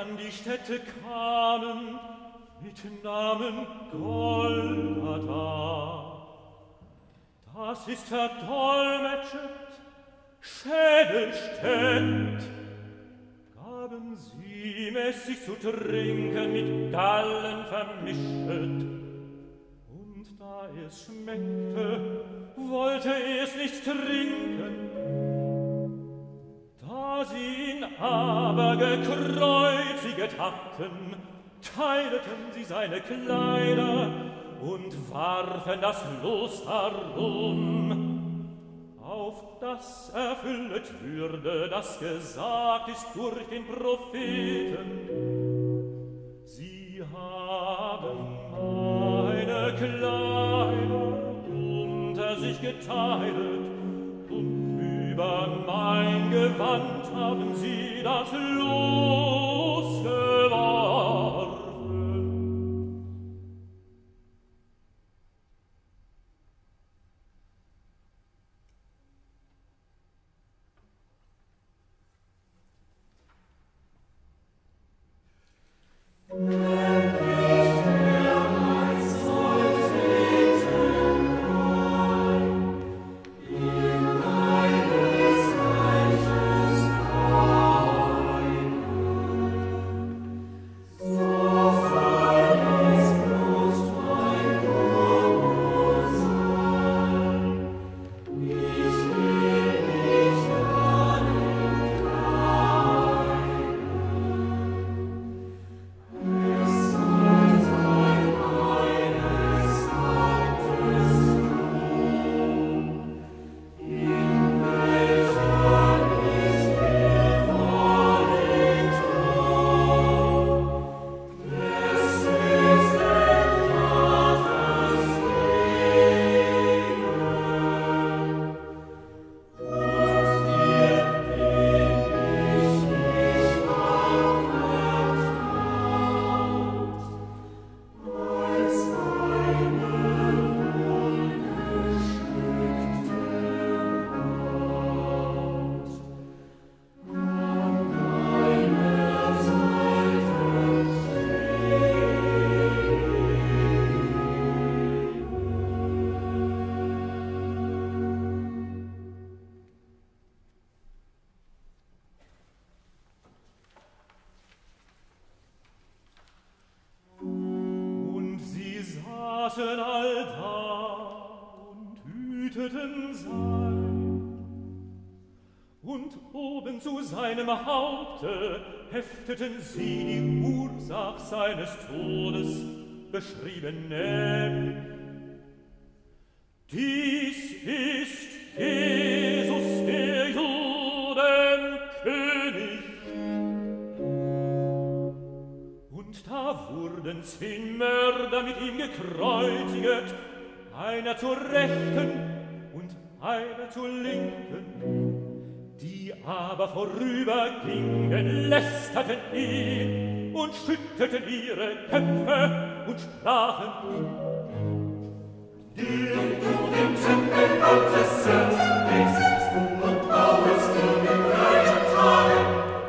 an die Stätte kamen mit Namen Golgatha. Das ist verdolmetschet, Schädelstätt. Gaben sie mäßig zu trinken mit Gallen vermischet. Und da es schmeckte, wollte es nicht trinken. Da sie ihn aber gekreuziget hatten, teileten sie seine Kleider und warfen das Los darum, auf das erfüllet würde, das gesagt ist durch den Propheten. Sie haben meine Kleider unter sich geteilt, und über mein Gewand haben sie das Los geworfen. Zu seinem Haupte hefteten sie die Ursach seines Todes, beschrieben nämlich: Dies ist Jesus, der Judenkönig. Und da wurden 10 Mörder mit ihm gekreuziget, einer zur Rechten und einer zur Linken. Die aber vorübergingen, lästerten ihn und schüttelten ihre Köpfe und sprachen: Die du im Tempel Gottes sitzt, siehst du und bauest du in 3 Tagen.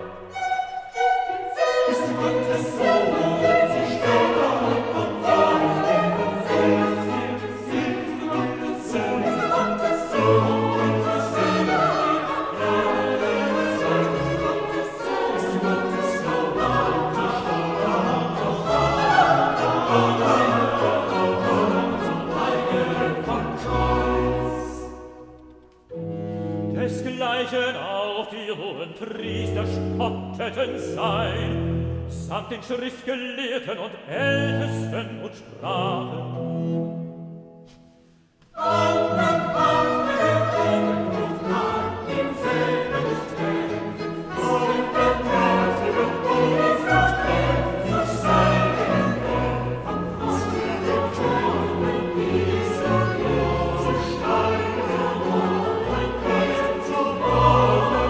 Ist Gottes Sohn, sie stärker und wahrlich den Gott selbst. Ist Gottes Sohn, desgleichen auch die hohen Priester spotteten sein, samt den Schriftgelehrten und Ältesten und sprachen: Amen, Amen, und an demselben Stellen, so in der Märtyrer Gottes und Jesus seinen Helfer, aus den Toten dieser große Steine, und ein Kreuz zu bauen,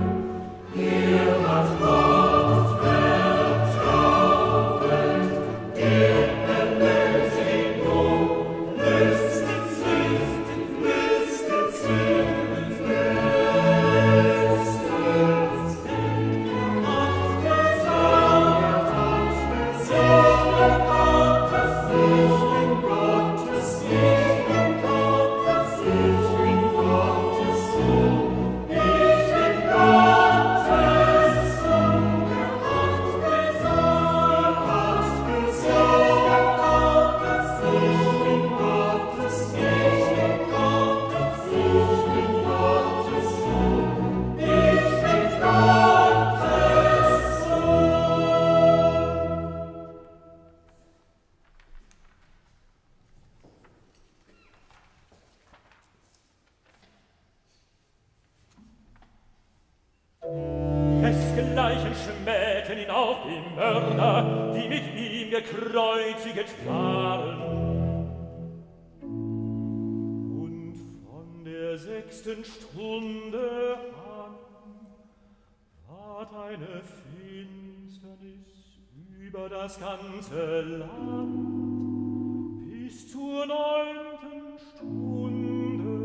hier hat Gott vertraut, gekreuziget waren. Und von der 6. Stunde an ward eine Finsternis über das ganze Land bis zur 9. Stunde.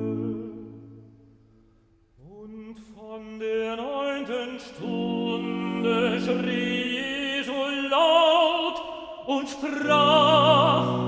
Und von der 9. Stunde schrie Jesu laut und sprach: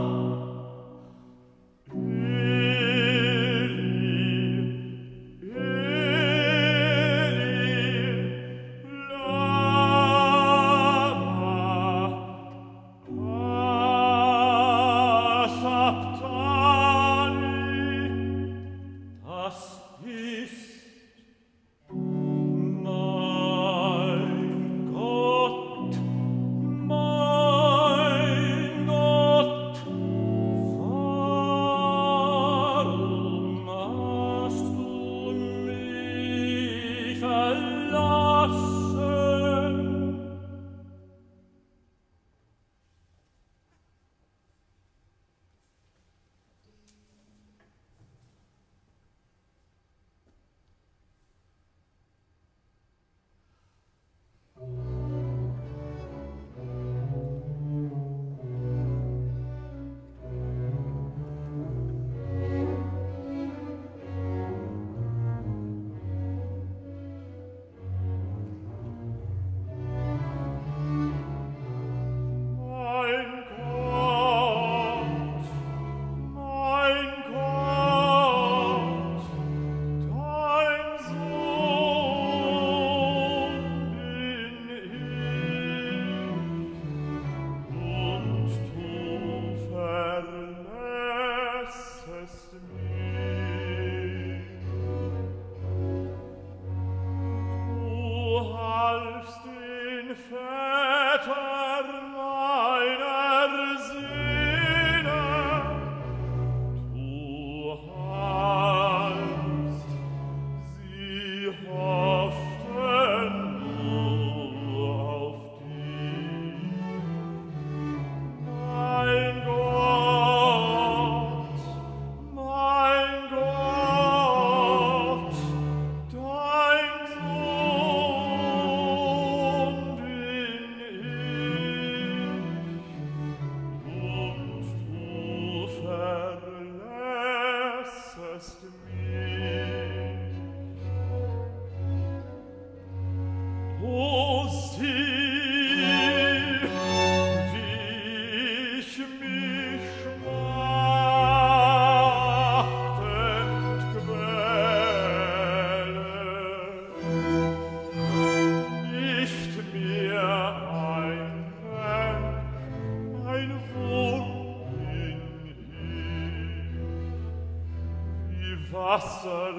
Wasser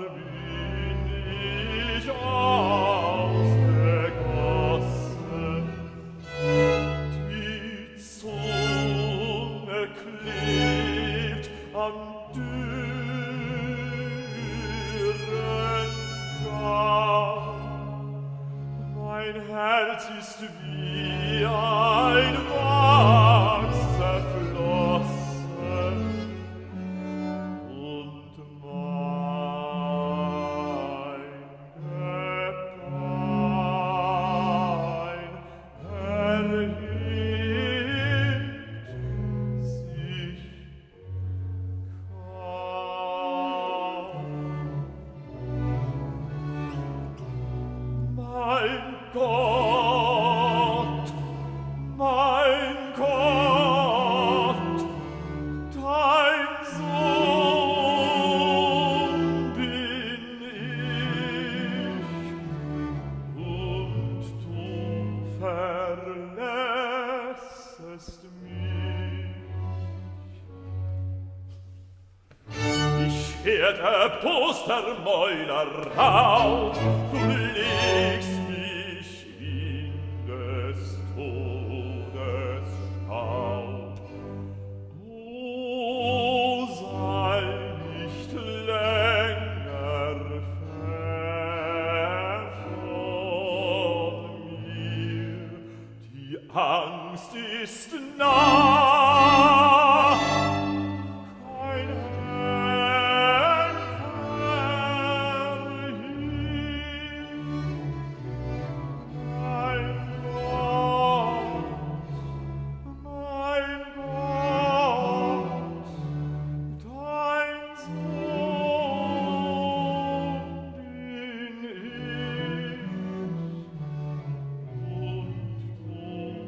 bin ich ausgegossen, die Zunge klebt am dürren Gang. Mein Herz ist wie ein Wachs zerflossen, der Mäuler raut, du legst mich in des Todes Staub. O, sei nicht länger fern von mir, die Angst ist nah. Kein Helfer hin. Mein Gott, dein Sohn bin ich, und du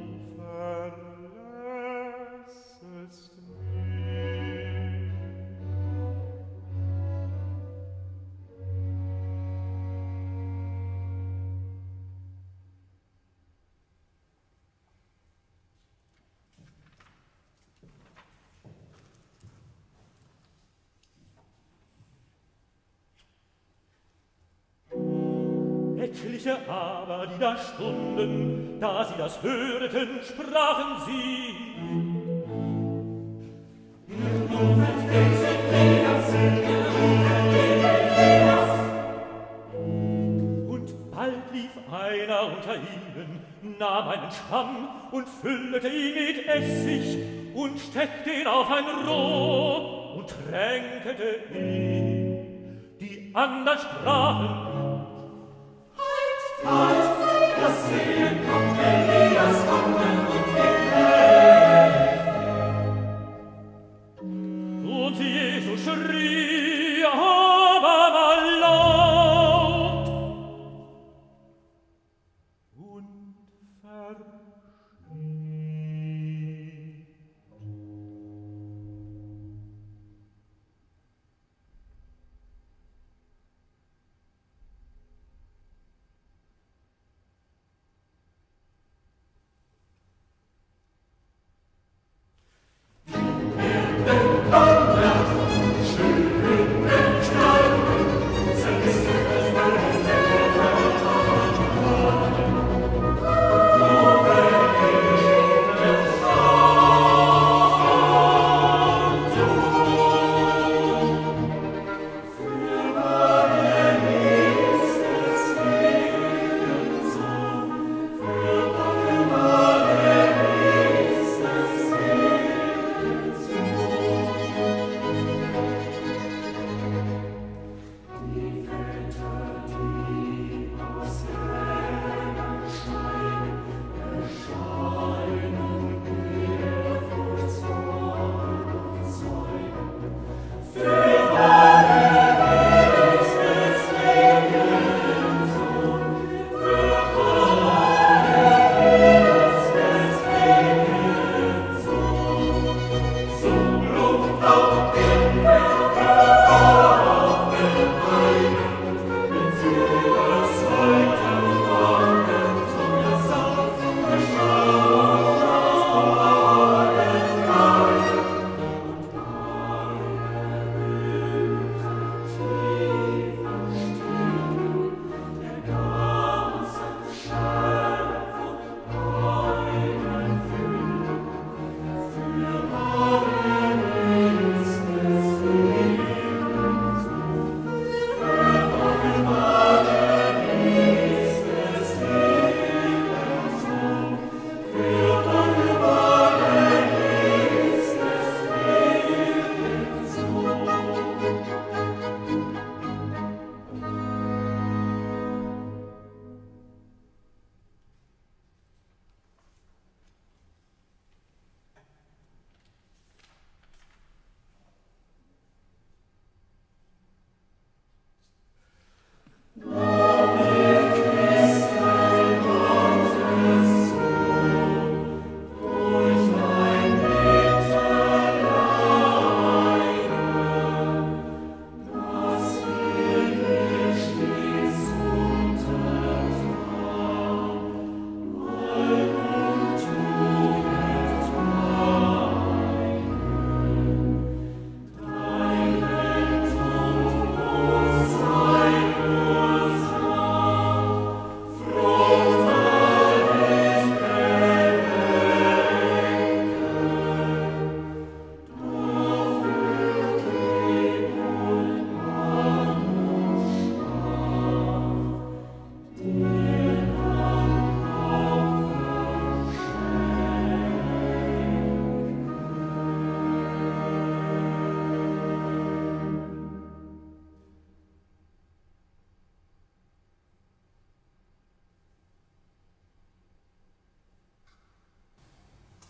verlässest mich. Etliche aber, die da stunden, da sie das hörten, sprachen sie: Und bald lief einer unter ihnen, nahm einen Schwamm und füllte ihn mit Essig und steckte ihn auf ein Rohr und tränkete ihn. Die andern sprachen: Und Jesus schrie abermal laut und verschied.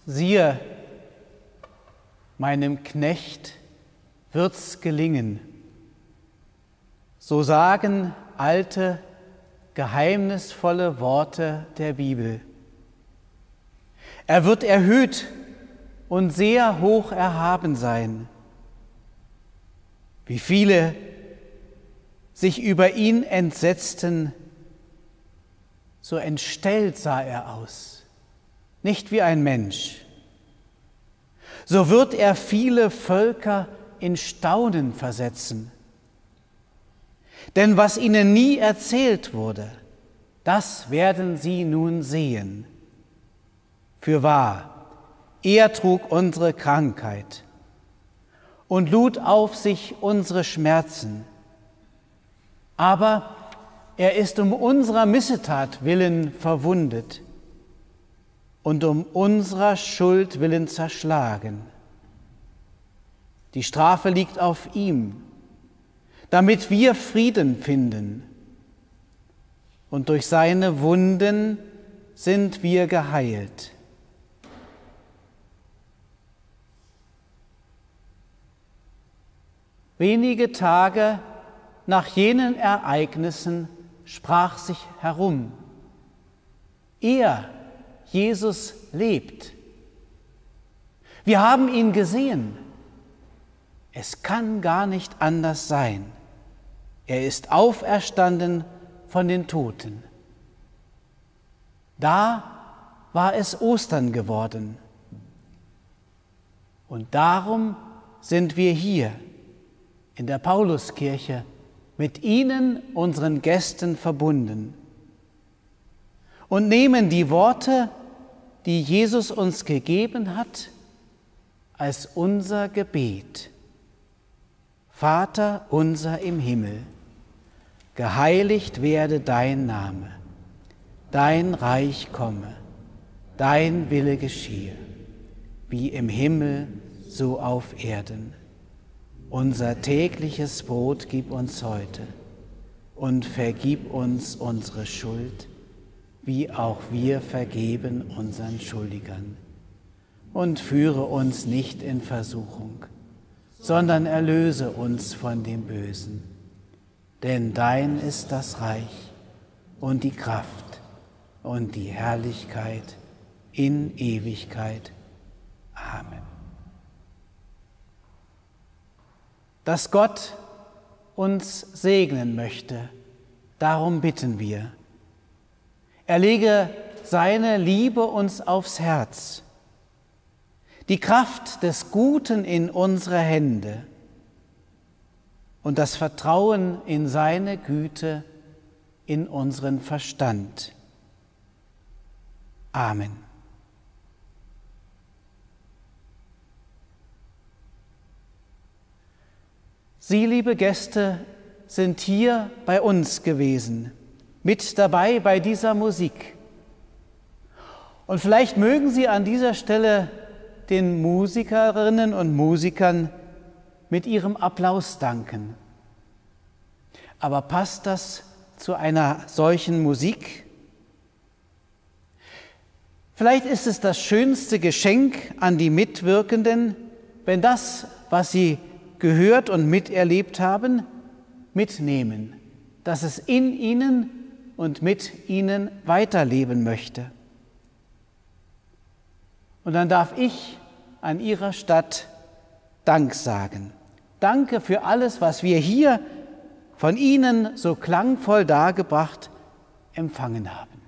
Siehe, meinem Knecht wird's gelingen. So sagen alte, geheimnisvolle Worte der Bibel. Er wird erhöht und sehr hoch erhaben sein. Wie viele sich über ihn entsetzten, so entstellt sah er aus, nicht wie ein Mensch. So wird er viele Völker in Staunen versetzen. Denn was ihnen nie erzählt wurde, das werden sie nun sehen. Fürwahr, er trug unsere Krankheit und lud auf sich unsere Schmerzen. Aber er ist um unserer Missetat willen verwundet und um unserer Schuld willen zerschlagen. Die Strafe liegt auf ihm, damit wir Frieden finden. Und durch seine Wunden sind wir geheilt. Wenige Tage nach jenen Ereignissen sprach sich herum: Er, Jesus, lebt. Wir haben ihn gesehen. Es kann gar nicht anders sein. Er ist auferstanden von den Toten. Da war es Ostern geworden. Und darum sind wir hier in der Pauluskirche mit Ihnen, unseren Gästen, verbunden und nehmen die Worte, die Jesus uns gegeben hat, als unser Gebet. Vater unser im Himmel, geheiligt werde dein Name, dein Reich komme, dein Wille geschehe, wie im Himmel, so auf Erden. Unser tägliches Brot gib uns heute und vergib uns unsere Schuld, wie auch wir vergeben unseren Schuldigern. Und führe uns nicht in Versuchung, sondern erlöse uns von dem Bösen. Denn dein ist das Reich und die Kraft und die Herrlichkeit in Ewigkeit. Amen. Dass Gott uns segnen möchte, darum bitten wir. Er lege seine Liebe uns aufs Herz, die Kraft des Guten in unsere Hände und das Vertrauen in seine Güte in unseren Verstand. Amen. Sie, liebe Gäste, sind hier bei uns gewesen, mit dabei bei dieser Musik. Und vielleicht mögen Sie an dieser Stelle den Musikerinnen und Musikern mit ihrem Applaus danken. Aber passt das zu einer solchen Musik? Vielleicht ist es das schönste Geschenk an die Mitwirkenden, wenn das, was sie gehört und miterlebt haben, mitnehmen, dass es in ihnen und mit ihnen weiterleben möchte. Und dann darf ich an Ihrer Stadt Dank sagen. Danke für alles, was wir hier von Ihnen so klangvoll dargebracht empfangen haben.